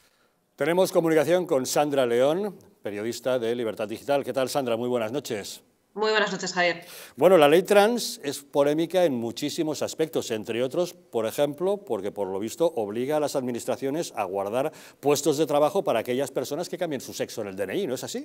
Tenemos comunicación con Sandra León, periodista de Libertad Digital. ¿Qué tal, Sandra? Muy buenas noches. Muy buenas noches, Javier. Bueno, la ley trans es polémica en muchísimos aspectos, entre otros, por ejemplo, porque por lo visto obliga a las administraciones a guardar puestos de trabajo para aquellas personas que cambien su sexo en el D N I, ¿no es así?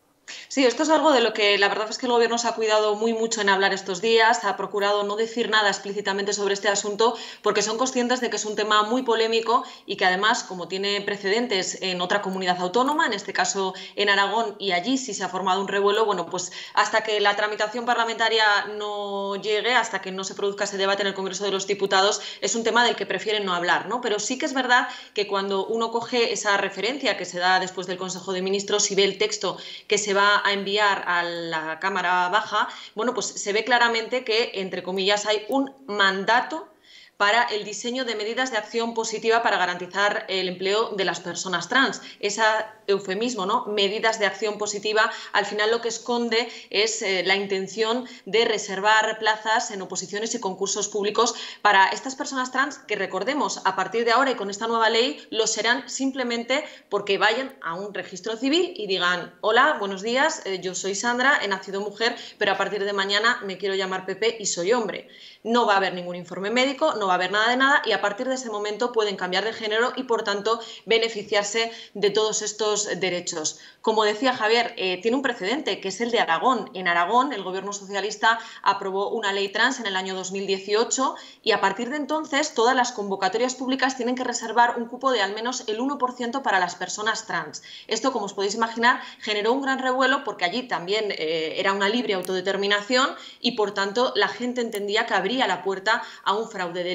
Sí, esto es algo de lo que la verdad es que el Gobierno se ha cuidado muy mucho en hablar estos días, ha procurado no decir nada explícitamente sobre este asunto porque son conscientes de que es un tema muy polémico y que además, como tiene precedentes en otra comunidad autónoma, en este caso en Aragón, y allí sí se ha formado un revuelo, bueno, pues hasta que la tramitación parlamentaria no llegue, hasta que no se produzca ese debate en el Congreso de los Diputados, es un tema del que prefieren no hablar, ¿no? Pero sí que es verdad que cuando uno coge esa referencia que se da después del Consejo de Ministros y ve el texto que se va a enviar a la Cámara Baja, bueno, pues se ve claramente que, entre comillas, hay un mandato para el diseño de medidas de acción positiva para garantizar el empleo de las personas trans. Ese eufemismo, ¿no? Medidas de acción positiva, al final lo que esconde es eh, la intención de reservar plazas en oposiciones y concursos públicos para estas personas trans que, recordemos, a partir de ahora y con esta nueva ley, lo serán simplemente porque vayan a un registro civil y digan: hola, buenos días, eh, yo soy Sandra, he nacido mujer, pero a partir de mañana me quiero llamar Pepe y soy hombre. No va a haber ningún informe médico, no va a haber nada de nada, y a partir de ese momento pueden cambiar de género y, por tanto, beneficiarse de todos estos derechos. Como decía Javier, eh, tiene un precedente, que es el de Aragón. En Aragón, el Gobierno socialista aprobó una ley trans en el año dos mil dieciocho y a partir de entonces todas las convocatorias públicas tienen que reservar un cupo de al menos el uno por ciento para las personas trans. Esto, como os podéis imaginar, generó un gran revuelo porque allí también eh, era una libre autodeterminación y, por tanto, la gente entendía que habría la puerta a un fraude de ley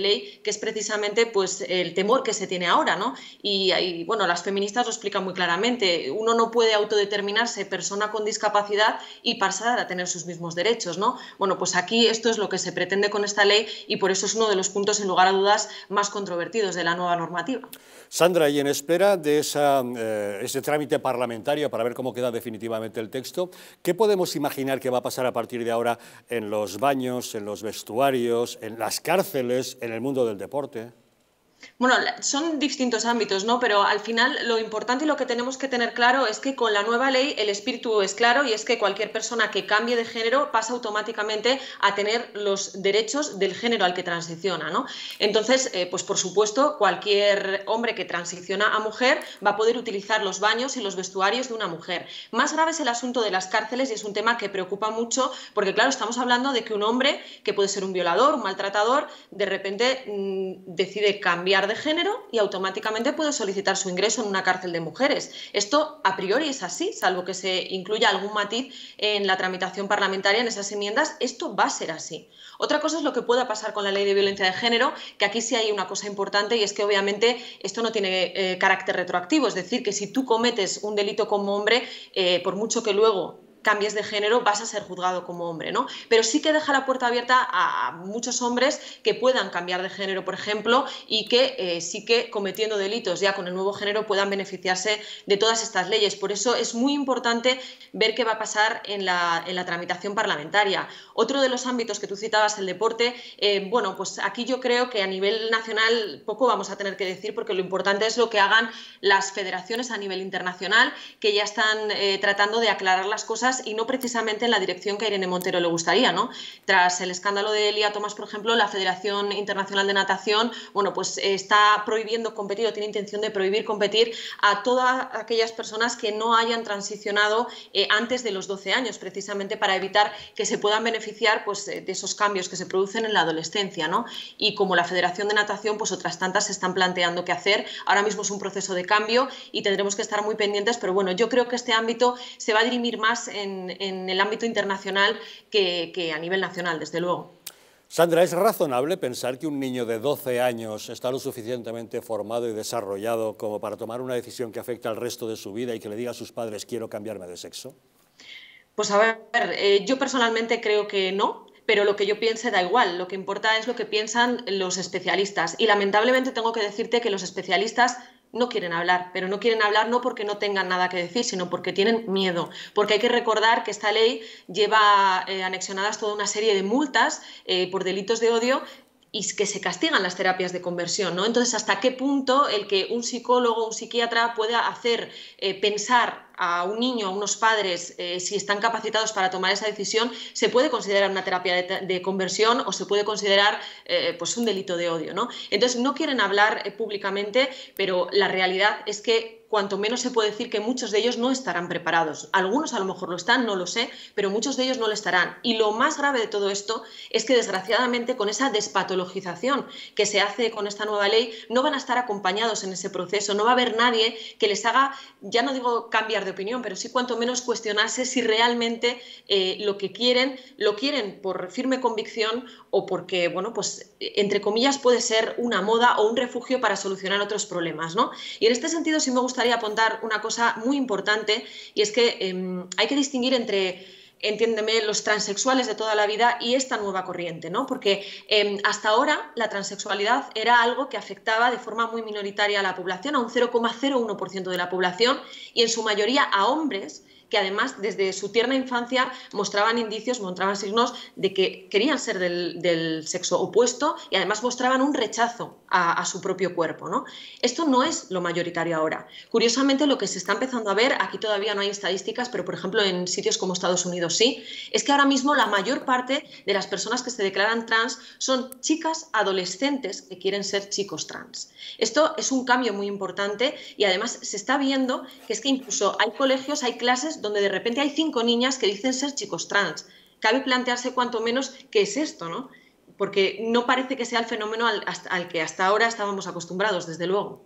ley, que es precisamente pues, el temor que se tiene ahora, ¿no? Y, y bueno, las feministas lo explican muy claramente. Uno no puede autodeterminarse persona con discapacidad y pasar a tener sus mismos derechos, ¿no? Bueno, pues aquí esto es lo que se pretende con esta ley y por eso es uno de los puntos, sin lugar a dudas, más controvertidos de la nueva normativa. Sandra, y en espera de esa, eh, ese trámite parlamentario para ver cómo queda definitivamente el texto, ¿qué podemos imaginar que va a pasar a partir de ahora en los baños, en los vestuarios, en las cárceles, en el mundo del deporte? Bueno, son distintos ámbitos, ¿no? Pero al final lo importante y lo que tenemos que tener claro es que con la nueva ley el espíritu es claro y es que cualquier persona que cambie de género pasa automáticamente a tener los derechos del género al que transiciona, ¿no? Entonces, eh, pues por supuesto, cualquier hombre que transiciona a mujer va a poder utilizar los baños y los vestuarios de una mujer. Más grave es el asunto de las cárceles y es un tema que preocupa mucho porque, claro, estamos hablando de que un hombre, que puede ser un violador, un maltratador, de repente mmm, decide cambiar de género y automáticamente puede solicitar su ingreso en una cárcel de mujeres. Esto a priori es así, salvo que se incluya algún matiz en la tramitación parlamentaria en esas enmiendas, esto va a ser así. Otra cosa es lo que pueda pasar con la ley de violencia de género, que aquí sí hay una cosa importante y es que obviamente esto no tiene eh, carácter retroactivo, es decir, que si tú cometes un delito como hombre, eh, por mucho que luego cambies de género, vas a ser juzgado como hombre, ¿no? Pero sí que deja la puerta abierta a, a muchos hombres que puedan cambiar de género, por ejemplo, y que eh, sí que cometiendo delitos ya con el nuevo género puedan beneficiarse de todas estas leyes. Por eso es muy importante ver qué va a pasar en la, en la tramitación parlamentaria. Otro de los ámbitos que tú citabas, el deporte, eh, bueno, pues aquí yo creo que a nivel nacional poco vamos a tener que decir porque lo importante es lo que hagan las federaciones a nivel internacional, que ya están eh, tratando de aclarar las cosas y no precisamente en la dirección que a Irene Montero le gustaría, ¿no? Tras el escándalo de Lia Thomas, por ejemplo, la Federación Internacional de Natación, bueno, pues está prohibiendo competir o tiene intención de prohibir competir a todas aquellas personas que no hayan transicionado eh, antes de los doce años, precisamente para evitar que se puedan beneficiar pues, de esos cambios que se producen en la adolescencia, ¿no? Y como la Federación de Natación, pues otras tantas se están planteando qué hacer. Ahora mismo es un proceso de cambio y tendremos que estar muy pendientes, pero bueno, yo creo que este ámbito se va a dirimir más en En, en el ámbito internacional que, que a nivel nacional, desde luego. Sandra, ¿es razonable pensar que un niño de doce años está lo suficientemente formado y desarrollado como para tomar una decisión que afecta al resto de su vida y que le diga a sus padres quiero cambiarme de sexo? Pues a ver, eh, yo personalmente creo que no. Pero lo que yo piense da igual, lo que importa es lo que piensan los especialistas. Y lamentablemente tengo que decirte que los especialistas no quieren hablar, pero no quieren hablar no porque no tengan nada que decir, sino porque tienen miedo. Porque hay que recordar que esta ley lleva eh, anexionadas toda una serie de multas eh, por delitos de odio y que se castigan las terapias de conversión, ¿no? Entonces, ¿hasta qué punto el que un psicólogo o un psiquiatra pueda hacer eh, pensar a un niño, a unos padres, eh, si están capacitados para tomar esa decisión, se puede considerar una terapia de, de conversión o se puede considerar eh, pues un delito de odio, ¿no? Entonces, no quieren hablar eh, públicamente, pero la realidad es que cuanto menos se puede decir que muchos de ellos no estarán preparados. Algunos a lo mejor lo están, no lo sé, pero muchos de ellos no lo estarán. Y lo más grave de todo esto es que, desgraciadamente, con esa despatologización que se hace con esta nueva ley, no van a estar acompañados en ese proceso, no va a haber nadie que les haga, ya no digo cambiar de opinión, pero sí cuanto menos cuestionarse si realmente eh, lo que quieren, lo quieren por firme convicción o porque, bueno, pues, entre comillas, puede ser una moda o un refugio para solucionar otros problemas, ¿no? Y en este sentido sí me gustaría apuntar una cosa muy importante y es que eh, hay que distinguir entre, entiéndeme, los transexuales de toda la vida y esta nueva corriente, ¿no? Porque eh, hasta ahora la transexualidad era algo que afectaba de forma muy minoritaria a la población, a un cero coma cero uno por ciento de la población y en su mayoría a hombres que además desde su tierna infancia mostraban indicios, mostraban signos de que querían ser del, del sexo opuesto y además mostraban un rechazo a, a su propio cuerpo, ¿no? Esto no es lo mayoritario ahora. Curiosamente, lo que se está empezando a ver, aquí todavía no hay estadísticas, pero por ejemplo en sitios como Estados Unidos sí, es que ahora mismo la mayor parte de las personas que se declaran trans son chicas adolescentes que quieren ser chicos trans. Esto es un cambio muy importante y además se está viendo que es que incluso hay colegios, hay clases donde de repente hay cinco niñas que dicen ser chicos trans. Cabe plantearse cuanto menos qué es esto, ¿no? Porque no parece que sea el fenómeno al, hasta, al que hasta ahora estábamos acostumbrados, desde luego.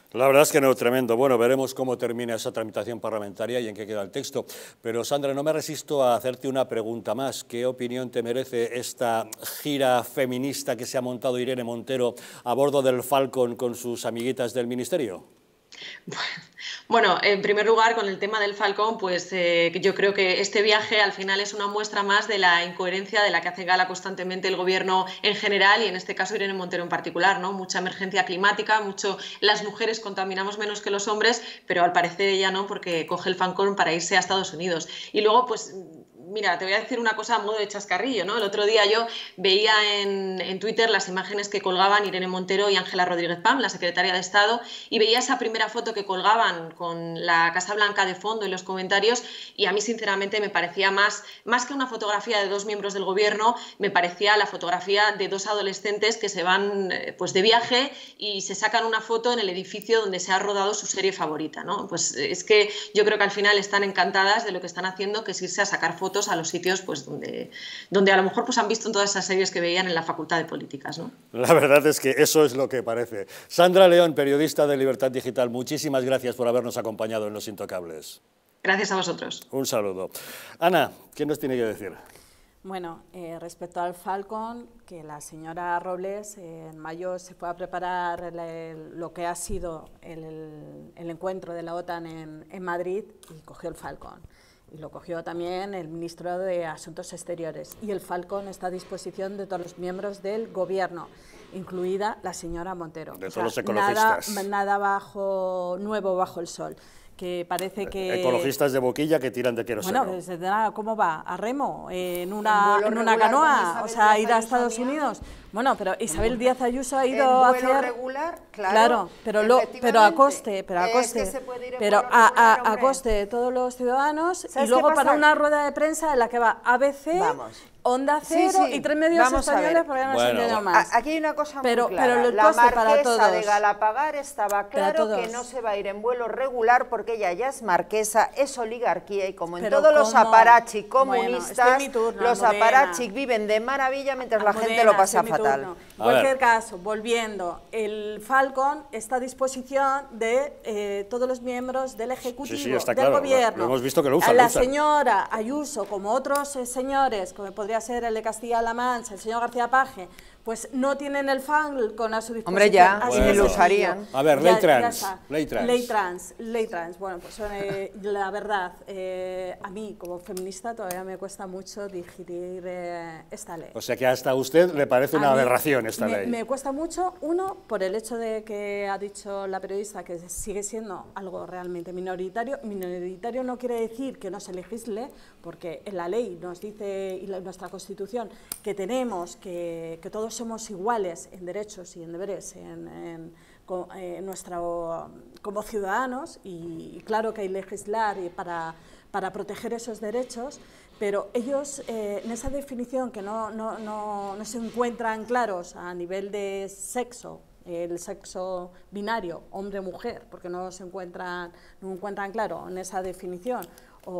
La verdad es que no, tremendo. Bueno, veremos cómo termina esa tramitación parlamentaria y en qué queda el texto. Pero, Sandra, no me resisto a hacerte una pregunta más. ¿Qué opinión te merece esta gira feminista que se ha montado Irene Montero a bordo del Falcon con sus amiguitas del Ministerio? Bueno, en primer lugar, con el tema del Falcón, pues eh, yo creo que este viaje al final es una muestra más de la incoherencia de la que hace gala constantemente el Gobierno en general y en este caso Irene Montero en particular, ¿no? Mucha emergencia climática, mucho las mujeres contaminamos menos que los hombres, pero al parecer ella no, porque coge el Falcón para irse a Estados Unidos. Y luego, pues... Mira, te voy a decir una cosa a modo de chascarrillo, ¿no? El otro día yo veía en, en Twitter las imágenes que colgaban Irene Montero y Ángela Rodríguez Pam, la secretaria de Estado, y veía esa primera foto que colgaban con la Casa Blanca de fondo en los comentarios y a mí sinceramente me parecía más, más que una fotografía de dos miembros del Gobierno, me parecía la fotografía de dos adolescentes que se van pues, de viaje y se sacan una foto en el edificio donde se ha rodado su serie favorita, ¿no? Pues es que yo creo que al final están encantadas de lo que están haciendo, que es irse a sacar fotos a los sitios pues, donde, donde a lo mejor pues, han visto en todas esas series que veían en la Facultad de Políticas, ¿no? La verdad es que eso es lo que parece. Sandra León, periodista de Libertad Digital, muchísimas gracias por habernos acompañado en Los Intocables. Gracias a vosotros. Un saludo. Ana, ¿qué nos tiene que decir? Bueno, eh, respecto al Falcon, que la señora Robles eh, en mayo se fue a preparar el, el, lo que ha sido el, el, el encuentro de la OTAN en, en Madrid y cogió el Falcon. Y lo cogió también el ministro de Asuntos Exteriores. Y el Falcon está a disposición de todos los miembros del Gobierno, incluida la señora Montero. De todos o sea, los ecologistas. Nada, nada bajo, nuevo bajo el sol. Que parece que... Ecologistas de boquilla que tiran de queroseno. Bueno, pues, ¿cómo va? ¿A remo? ¿En una, en una canoa? O sea, ir a Estados Unidos. Bueno, pero Isabel Díaz Ayuso ha ido a hacer... regular, claro, claro pero, lo, pero a coste, pero a coste, es que se puede ir en pero vuelo a, regular, a, a coste de todos los ciudadanos y luego qué para pasa? una rueda de prensa en la que va A B C, Vamos. Onda Cero Sí, sí. y tres medios Vamos a españoles ver. porque no Bueno. se entiende más. A- Aquí hay una cosa pero, muy clara. Pero el la coste marquesa para todos. de Galapagar estaba Para claro que todos. no se va a ir en vuelo regular porque ella ya es marquesa, es oligarquía y como en Pero todos los ¿cómo? aparachi Bueno, comunistas, este es mi turno, los Almudena. aparachi viven de maravilla mientras la gente Almudena, lo pasa este es mi fatal. turno. En A cualquier ver. caso, volviendo, el Falcon está a disposición de eh, todos los miembros del Ejecutivo, Sí, sí, está del claro, lo- Gobierno. lo hemos visto que lo usan, A lo la usan. señora Ayuso, como otros eh, señores, como podría ser el de Castilla-La Mancha, el señor García Paje, pues no tienen el Falcon a su disposición. Hombre, ya, Así Bueno. de lo sencillo. usarían. A ver, Ya- ley ya trans, está. ley trans. Ley trans, ley trans. Bueno, pues eh, la verdad, eh, a mí como feminista todavía me cuesta mucho digerir eh, esta ley. O sea que hasta a usted le parece una A mí aberración esta me, ley. Me cuesta mucho, uno, por el hecho de que ha dicho la periodista que sigue siendo algo realmente minoritario. Minoritario no quiere decir que no se legisle, porque en la ley nos dice, y la, nuestra Constitución, que tenemos, que, que todos somos iguales en derechos y en deberes en, en, co- en nuestro, como ciudadanos, y, y claro que hay legislar y para, para proteger esos derechos, pero ellos eh, en esa definición que no, no, no, no se encuentran claros a nivel de sexo, el sexo binario, hombre-mujer, porque no se encuentran, no encuentran claro en esa definición, o,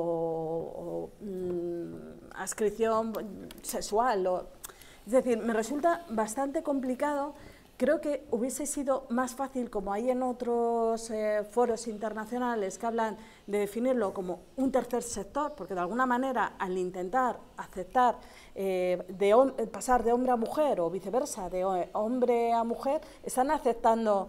o mm, adscripción sexual, o, es decir, me resulta bastante complicado. Creo que hubiese sido más fácil, como hay en otros eh, foros internacionales que hablan de definirlo como un tercer sector, porque de alguna manera al intentar aceptar eh, de hom- pasar de hombre a mujer o viceversa, de ho- hombre a mujer, están aceptando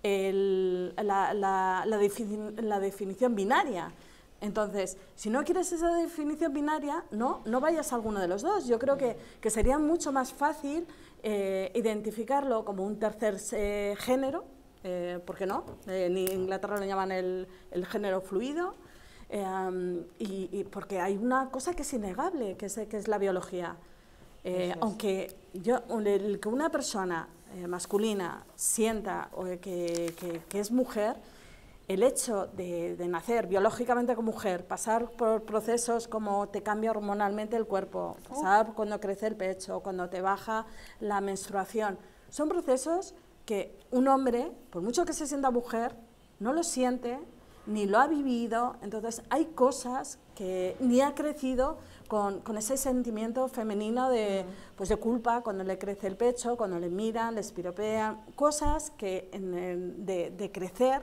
el- la, la- la defini- la definición binaria. Entonces, si no quieres esa definición binaria, no, no vayas a alguno de los dos. Yo creo que, que sería mucho más fácil eh, identificarlo como un tercer eh, género, eh, ¿por qué no? Eh, en Inglaterra lo llaman el, el género fluido, eh, um, y, y porque hay una cosa que es innegable, que es, que es la biología. Eh, Eso es. Aunque yo, el que una persona eh, masculina sienta o que, que, que es mujer, el hecho de, de nacer biológicamente como mujer, pasar por procesos como te cambia hormonalmente el cuerpo, pasar cuando crece el pecho, cuando te baja la menstruación, son procesos que un hombre, por mucho que se sienta mujer, no lo siente, ni lo ha vivido, entonces hay cosas que ni ha crecido con, con ese sentimiento femenino de, pues de culpa cuando le crece el pecho, cuando le miran, les piropean, cosas que en el, de, de crecer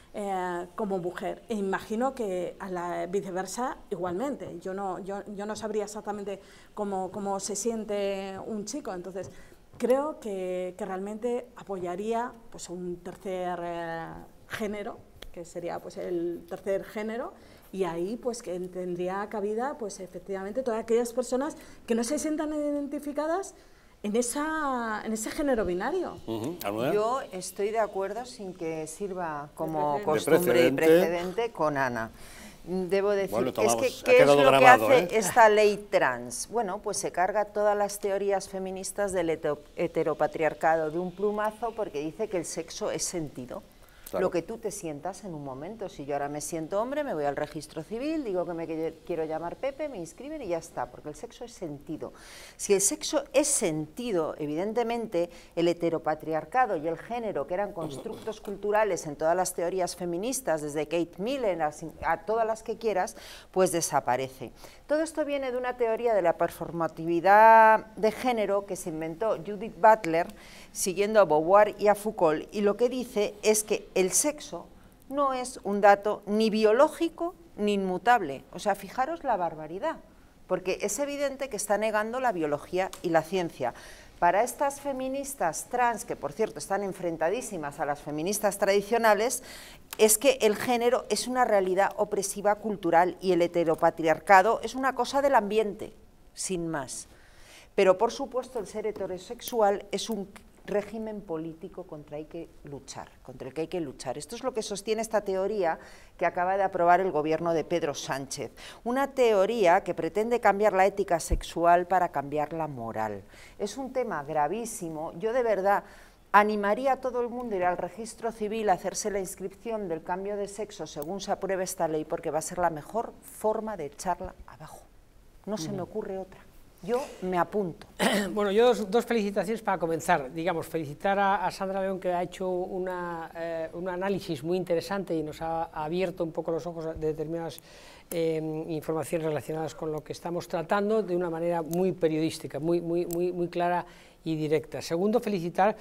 eh, como mujer. E imagino que a la viceversa igualmente. Yo no, yo, yo no sabría exactamente cómo, cómo se siente un chico, entonces creo que, que realmente apoyaría pues, un tercer eh, género, que sería pues, el tercer género, y ahí pues que tendría cabida pues efectivamente todas aquellas personas que no se sientan identificadas en, esa, en ese género binario. Uh-huh. Yo estoy de acuerdo, sin que sirva como de costumbre precedente. y precedente, con Ana. Debo decir, bueno, es que ha ¿qué es lo grabado, que hace ¿eh? esta ley trans? Bueno, pues se carga todas las teorías feministas del heteropatriarcado de un plumazo, porque dice que el sexo es sentido. Claro. Lo que tú te sientas en un momento. Si yo ahora me siento hombre, me voy al registro civil, digo que me quiero llamar Pepe, me inscriben y ya está, porque el sexo es sentido. Si el sexo es sentido, evidentemente el heteropatriarcado y el género, que eran constructos culturales en todas las teorías feministas, desde Kate Miller a, a todas las que quieras, pues desaparece. Todo esto viene de una teoría de la performatividad de género que se inventó Judith Butler, siguiendo a Beauvoir y a Foucault, y lo que dice es que el sexo no es un dato ni biológico ni inmutable. O sea, fijaros la barbaridad, porque es evidente que está negando la biología y la ciencia. Para estas feministas trans, que por cierto están enfrentadísimas a las feministas tradicionales, es que el género es una realidad opresiva cultural y el heteropatriarcado es una cosa del ambiente, sin más. Pero por supuesto el ser heterosexual es un régimen político contra el que hay que luchar, contra el que hay que luchar. Esto es lo que sostiene esta teoría que acaba de aprobar el gobierno de Pedro Sánchez. Una teoría que pretende cambiar la ética sexual para cambiar la moral. Es un tema gravísimo. Yo de verdad animaría a todo el mundo a ir al registro civil a hacerse la inscripción del cambio de sexo según se apruebe esta ley, porque va a ser la mejor forma de echarla abajo. No se me ocurre otra. Yo me apunto. Bueno, yo dos, dos felicitaciones para comenzar. Digamos, felicitar a, a Sandra León, que ha hecho una, eh, un análisis muy interesante y nos ha abierto un poco los ojos de determinadas eh, informaciones relacionadas con lo que estamos tratando de una manera muy periodística, muy, muy, muy, muy clara y directa. Segundo, felicitar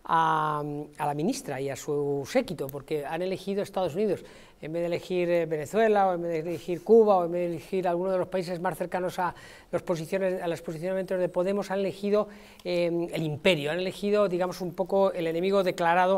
a, a la ministra y a su séquito, porque han elegido Estados Unidos en vez de elegir Venezuela, o en vez de elegir Cuba, o en vez de elegir alguno de los países más cercanos a los, posiciones, a los posicionamientos de Podemos, han elegido eh, el imperio, han elegido, digamos, un poco el enemigo declarado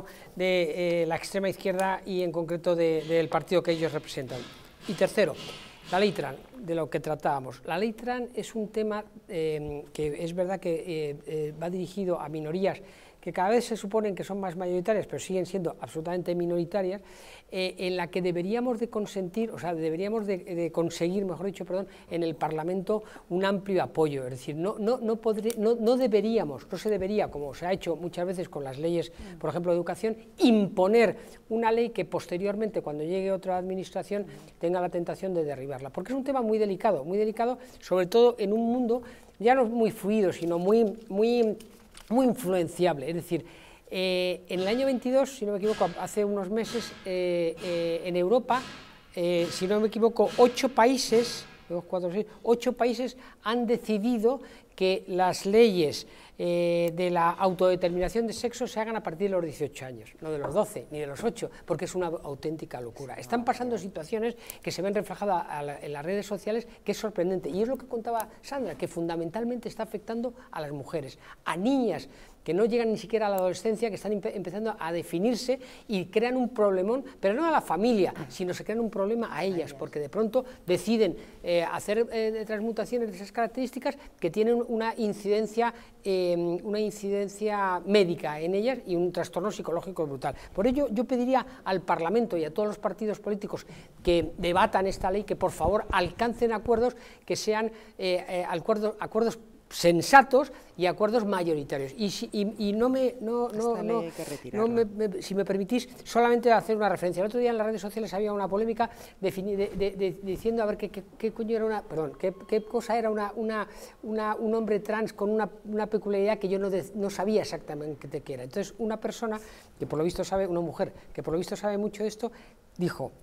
de eh, la extrema izquierda y en concreto de, del partido que ellos representan. Y tercero, la ley trans, de lo que tratábamos. La ley trans es un tema eh, que es verdad que eh, eh, va dirigido a minorías que cada vez se suponen que son más mayoritarias, pero siguen siendo absolutamente minoritarias, eh, en la que deberíamos de consentir, o sea, deberíamos de, de conseguir, mejor dicho, perdón, en el Parlamento un amplio apoyo. Es decir, no, no, no, podré, no, no deberíamos, no se debería, como se ha hecho muchas veces con las leyes, por ejemplo, de educación, imponer una ley que posteriormente, cuando llegue otra administración, tenga la tentación de derribarla. Porque es un tema muy delicado, muy delicado, sobre todo en un mundo ya no muy fluido, sino muy, muy, muy influenciable. Es decir, eh, en el año veintidós, si no me equivoco, hace unos meses, eh, eh, en Europa, eh, si no me equivoco, ocho países, dos, cuatro, seis, ocho países han decidido que las leyes eh, de la autodeterminación de sexo se hagan a partir de los dieciocho años, no de los doce ni de los ocho, porque es una auténtica locura. Están pasando situaciones que se ven reflejadas a la, en las redes sociales, que es sorprendente, y es lo que contaba Sandra, que fundamentalmente está afectando a las mujeres, a niñas que no llegan ni siquiera a la adolescencia, que están empe empezando a definirse y crean un problemón, pero no a la familia, sino se crean un problema a ellas, porque de pronto deciden eh, hacer eh, transmutaciones de esas características que tienen una incidencia, eh, una incidencia médica en ellas y un trastorno psicológico brutal. Por ello, yo pediría al Parlamento y a todos los partidos políticos que debatan esta ley, que por favor alcancen acuerdos que sean eh, eh, acuerdos, acuerdos sensatos y acuerdos mayoritarios. Y, si, y, y no me, no, no, no, no me, me, si me permitís, solamente hacer una referencia. El otro día en las redes sociales había una polémica de, de, de, de, diciendo a ver qué, qué, qué coño era una, perdón, qué, qué cosa era una, una, una, un hombre trans con una, una peculiaridad que yo no, de, no sabía exactamente qué era. Entonces una persona que por lo visto sabe, una mujer que por lo visto sabe mucho de esto, dijo: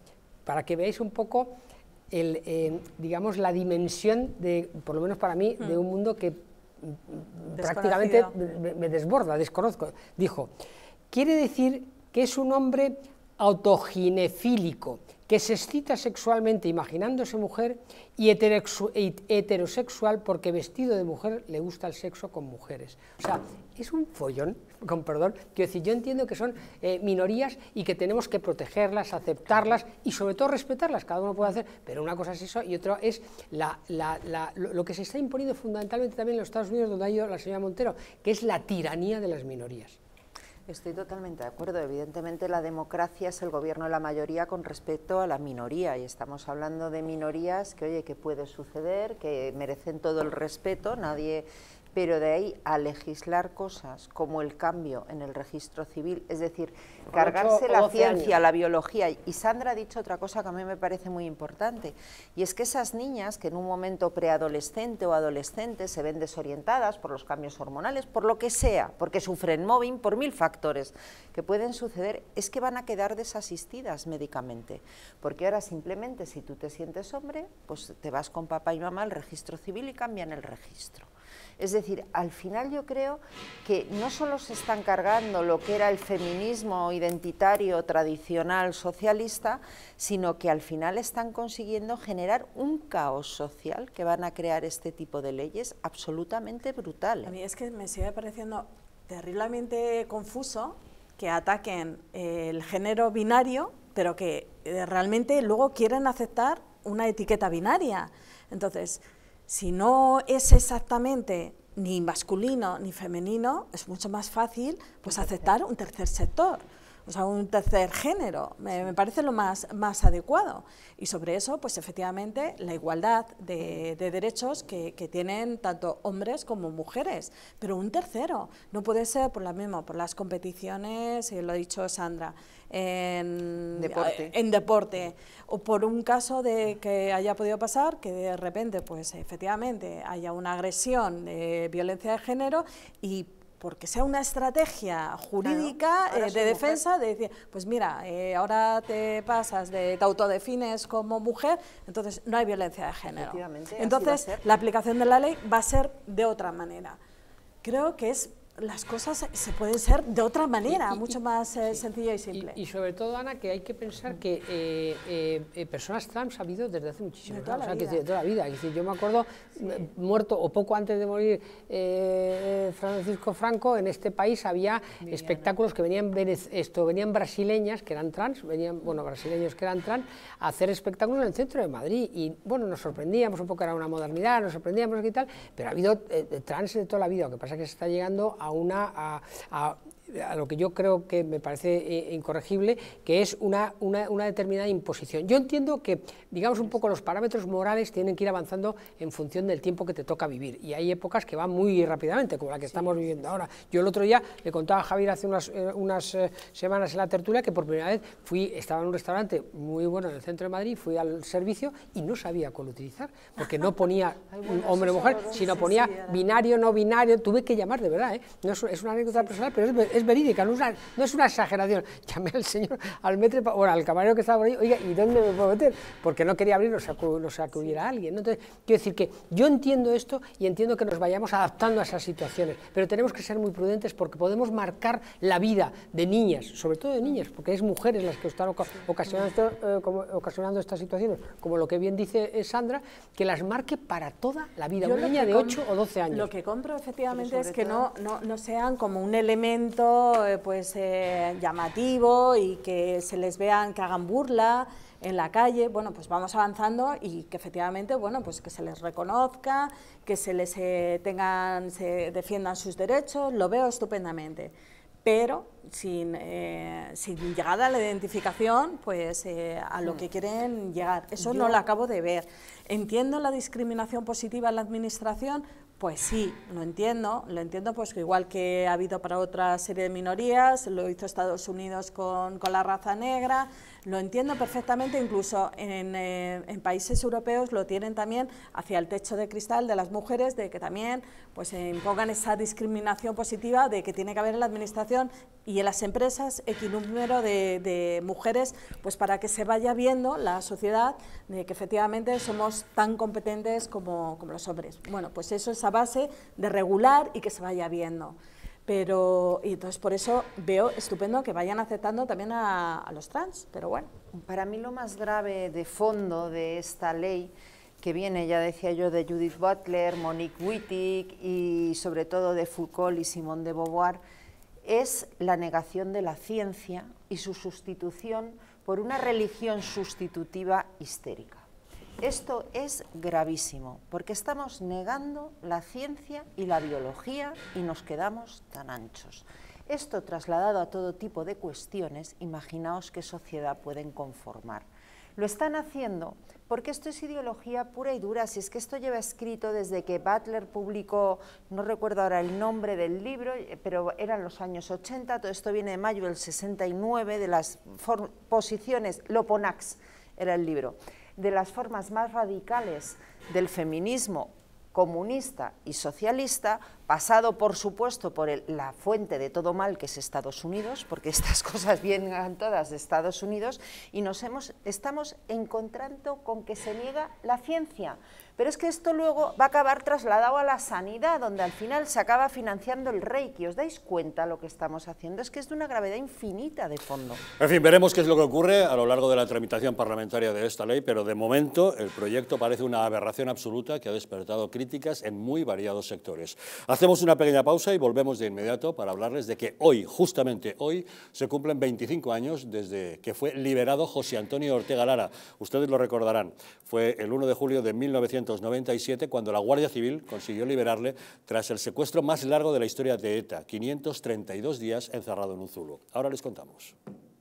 para que veáis un poco el, eh, digamos, la dimensión, de, por lo menos para mí, mm. de un mundo que prácticamente me, me desborda, desconozco. Dijo, quiere decir que es un hombre autoginefílico, que se excita sexualmente imaginándose mujer y heterosexual porque vestido de mujer le gusta el sexo con mujeres. O sea, es un follón, con perdón, quiero decir, yo entiendo que son eh, minorías y que tenemos que protegerlas, aceptarlas y sobre todo respetarlas, cada uno puede hacer, pero una cosa es eso y otra es la, la, la, lo, lo que se está imponiendo fundamentalmente también en los Estados Unidos, donde ha ido la señora Montero, que es la tiranía de las minorías. Estoy totalmente de acuerdo. Evidentemente la democracia es el gobierno de la mayoría con respecto a la minoría y estamos hablando de minorías que, oye, que puede suceder, que merecen todo el respeto, nadie... pero de ahí a legislar cosas como el cambio en el registro civil, es decir, cargarse la ciencia, la biología. Y Sandra ha dicho otra cosa que a mí me parece muy importante, y es que esas niñas que en un momento preadolescente o adolescente se ven desorientadas por los cambios hormonales, por lo que sea, porque sufren mobbing, por mil factores que pueden suceder, es que van a quedar desasistidas médicamente, porque ahora simplemente si tú te sientes hombre, pues te vas con papá y mamá al registro civil y cambian el registro. Es decir, al final yo creo que no solo se están cargando lo que era el feminismo identitario tradicional socialista, sino que al final están consiguiendo generar un caos social que van a crear este tipo de leyes absolutamente brutal. A mí es que me sigue pareciendo terriblemente confuso que ataquen el género binario, pero que realmente luego quieren aceptar una etiqueta binaria. Entonces, si no es exactamente ni masculino ni femenino, es mucho más fácil pues aceptar un tercer sector, o sea, un tercer género, me, me parece lo más, más adecuado. Y sobre eso, pues efectivamente, la igualdad de, de derechos que, que tienen tanto hombres como mujeres, pero un tercero, no puede ser por la misma, por las competiciones, y lo ha dicho Sandra, en deporte. en deporte, o por un caso de que haya podido pasar, que de repente, pues efectivamente, haya una agresión de violencia de género y porque sea una estrategia jurídica claro, eh, de defensa, mujer. de decir, pues mira, eh, ahora te pasas, de, te autodefines como mujer, entonces no hay violencia de género. Entonces la aplicación de la ley va a ser de otra manera. Creo que es... las cosas se pueden ser de otra manera, y, y, mucho más eh, sí. sencilla y simple. Y, y sobre todo, Ana, que hay que pensar que eh, eh, eh, personas trans ha habido desde hace muchísimo tiempo, o sea, que de toda la vida. Es decir, yo me acuerdo, sí. muerto o poco antes de morir eh, Francisco Franco, en este país había Viviana. espectáculos que venían, esto, venían brasileñas, que eran trans, venían, bueno, brasileños que eran trans, a hacer espectáculos en el centro de Madrid. Y bueno, nos sorprendíamos un poco, era una modernidad, nos sorprendíamos y tal, pero ha habido eh, trans de toda la vida, lo que pasa es que se está llegando a una a, a, a lo que yo creo que me parece eh, incorregible, que es una, una, una determinada imposición. Yo entiendo que, digamos, un poco los parámetros morales tienen que ir avanzando en función del tiempo que te toca vivir, y hay épocas que van muy rápidamente, como la que sí, estamos viviendo ahora. Yo el otro día le contaba a Javier hace unas, eh, unas eh, semanas en la tertulia que por primera vez fui, estaba en un restaurante muy bueno en el centro de Madrid, fui al servicio y no sabía cuál utilizar, porque no ponía hombre o mujer, sino ponía binario, no binario, tuve que llamar de verdad, ¿eh? No es, es una anécdota personal, pero es, es verídica, no es, una, no es una exageración. Llamé al señor, al metre, bueno, al camarero que estaba por ahí, oiga, ¿y dónde me puedo meter? Porque no quería abrir, no sé, no sé que hubiera alguien, ¿no? Entonces, quiero decir que yo entiendo esto y entiendo que nos vayamos adaptando a esas situaciones, pero tenemos que ser muy prudentes porque podemos marcar la vida de niñas, sobre todo de niñas, porque es mujeres las que están ocasionando, esto, eh, como, ocasionando estas situaciones, como lo que bien dice Sandra, que las marque para toda la vida, yo una niña de ocho o doce años. Lo que compro efectivamente es que no, no, no sean como un elemento eh, pues eh, llamativo y que se les vean, que hagan burla en la calle. Bueno, pues vamos avanzando y que efectivamente, bueno, pues que se les reconozca, que se les eh, tengan, se defiendan sus derechos, lo veo estupendamente. Pero sin, eh, sin llegada a la identificación, pues eh, a lo que quieren llegar. Eso Yo... no lo acabo de ver. Entiendo la discriminación positiva en la administración. Pues sí, lo entiendo, lo entiendo pues que igual que ha habido para otra serie de minorías, lo hizo Estados Unidos con, con la raza negra, lo entiendo perfectamente, incluso en, eh, en países europeos lo tienen también hacia el techo de cristal de las mujeres, de que también pues eh, impongan esa discriminación positiva de que tiene que haber en la administración, y y en las empresas X número de, de mujeres, pues para que se vaya viendo la sociedad de que efectivamente somos tan competentes como, como los hombres. Bueno, pues eso es a base de regular y que se vaya viendo. Pero, y entonces por eso veo estupendo que vayan aceptando también a, a los trans, pero bueno. Para mí lo más grave de fondo de esta ley, que viene, ya decía yo, de Judith Butler, Monique Wittig y sobre todo de Foucault y Simone de Beauvoir, es la negación de la ciencia y su sustitución por una religión sustitutiva histérica. Esto es gravísimo, porque estamos negando la ciencia y la biología y nos quedamos tan anchos. Esto trasladado a todo tipo de cuestiones, imaginaos qué sociedad pueden conformar. Lo están haciendo porque esto es ideología pura y dura, si es que esto lleva escrito desde que Butler publicó, no recuerdo ahora el nombre del libro, pero eran los años ochenta, todo esto viene de mayo del sesenta y nueve, de las posiciones, Loponax era el libro, de las formas más radicales del feminismo comunista y socialista, pasado por supuesto por el, la fuente de todo mal que es Estados Unidos, porque estas cosas vienen todas de Estados Unidos, y nos hemos, estamos encontrando con que se niega la ciencia. Pero es que esto luego va a acabar trasladado a la sanidad, donde al final se acaba financiando el Reiki. ¿Os dais cuenta lo que estamos haciendo? Es que es de una gravedad infinita de fondo. En fin, veremos qué es lo que ocurre a lo largo de la tramitación parlamentaria de esta ley, pero de momento el proyecto parece una aberración absoluta que ha despertado críticas en muy variados sectores. Hacemos una pequeña pausa y volvemos de inmediato para hablarles de que hoy, justamente hoy, se cumplen veinticinco años desde que fue liberado José Antonio Ortega Lara. Ustedes lo recordarán, fue el uno de julio de mil novecientos noventa y siete cuando la Guardia Civil consiguió liberarle tras el secuestro más largo de la historia de ETA, quinientos treinta y dos días encerrado en un zulo. Ahora les contamos.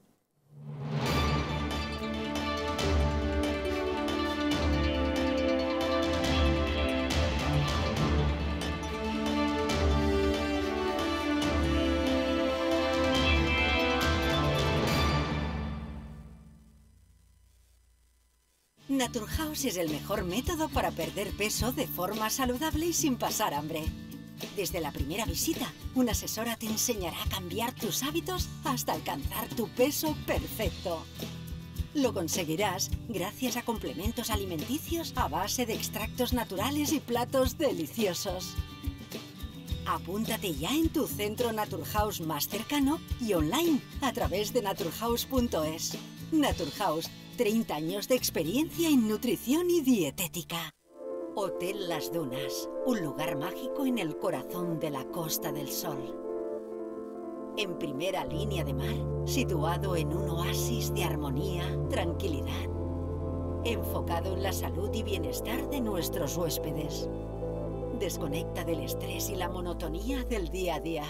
Naturhaus es el mejor método para perder peso de forma saludable y sin pasar hambre. Desde la primera visita, una asesora te enseñará a cambiar tus hábitos hasta alcanzar tu peso perfecto. Lo conseguirás gracias a complementos alimenticios a base de extractos naturales y platos deliciosos. Apúntate ya en tu centro Naturhaus más cercano y online a través de naturhaus punto es. Naturhaus, treinta años de experiencia en nutrición y dietética. Hotel Las Dunas, un lugar mágico en el corazón de la Costa del Sol. En primera línea de mar, situado en un oasis de armonía, tranquilidad. Enfocado en la salud y bienestar de nuestros huéspedes. Desconecta del estrés y la monotonía del día a día.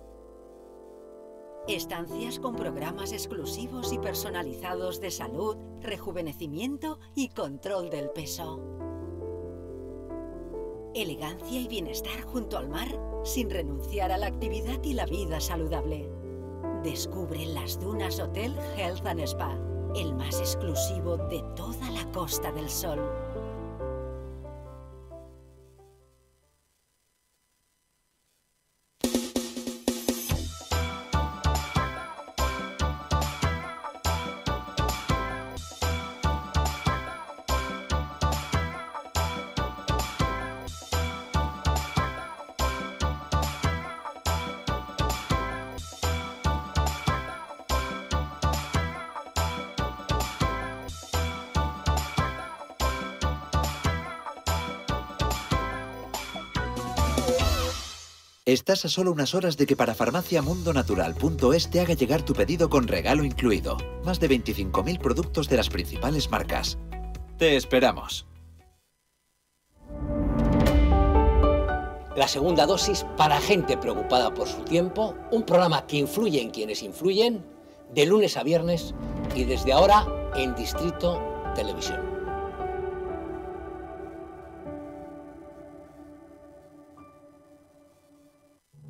Estancias con programas exclusivos y personalizados de salud, rejuvenecimiento y control del peso. Elegancia y bienestar junto al mar, sin renunciar a la actividad y la vida saludable. Descubre Las Dunas Hotel Health and Spa, el más exclusivo de toda la Costa del Sol. Estás a solo unas horas de que parafarmacia mundo natural punto es te haga llegar tu pedido con regalo incluido. Más de veinticinco mil productos de las principales marcas. Te esperamos. La segunda dosis para gente preocupada por su tiempo, un programa que influye en quienes influyen, de lunes a viernes y desde ahora en Distrito Televisión.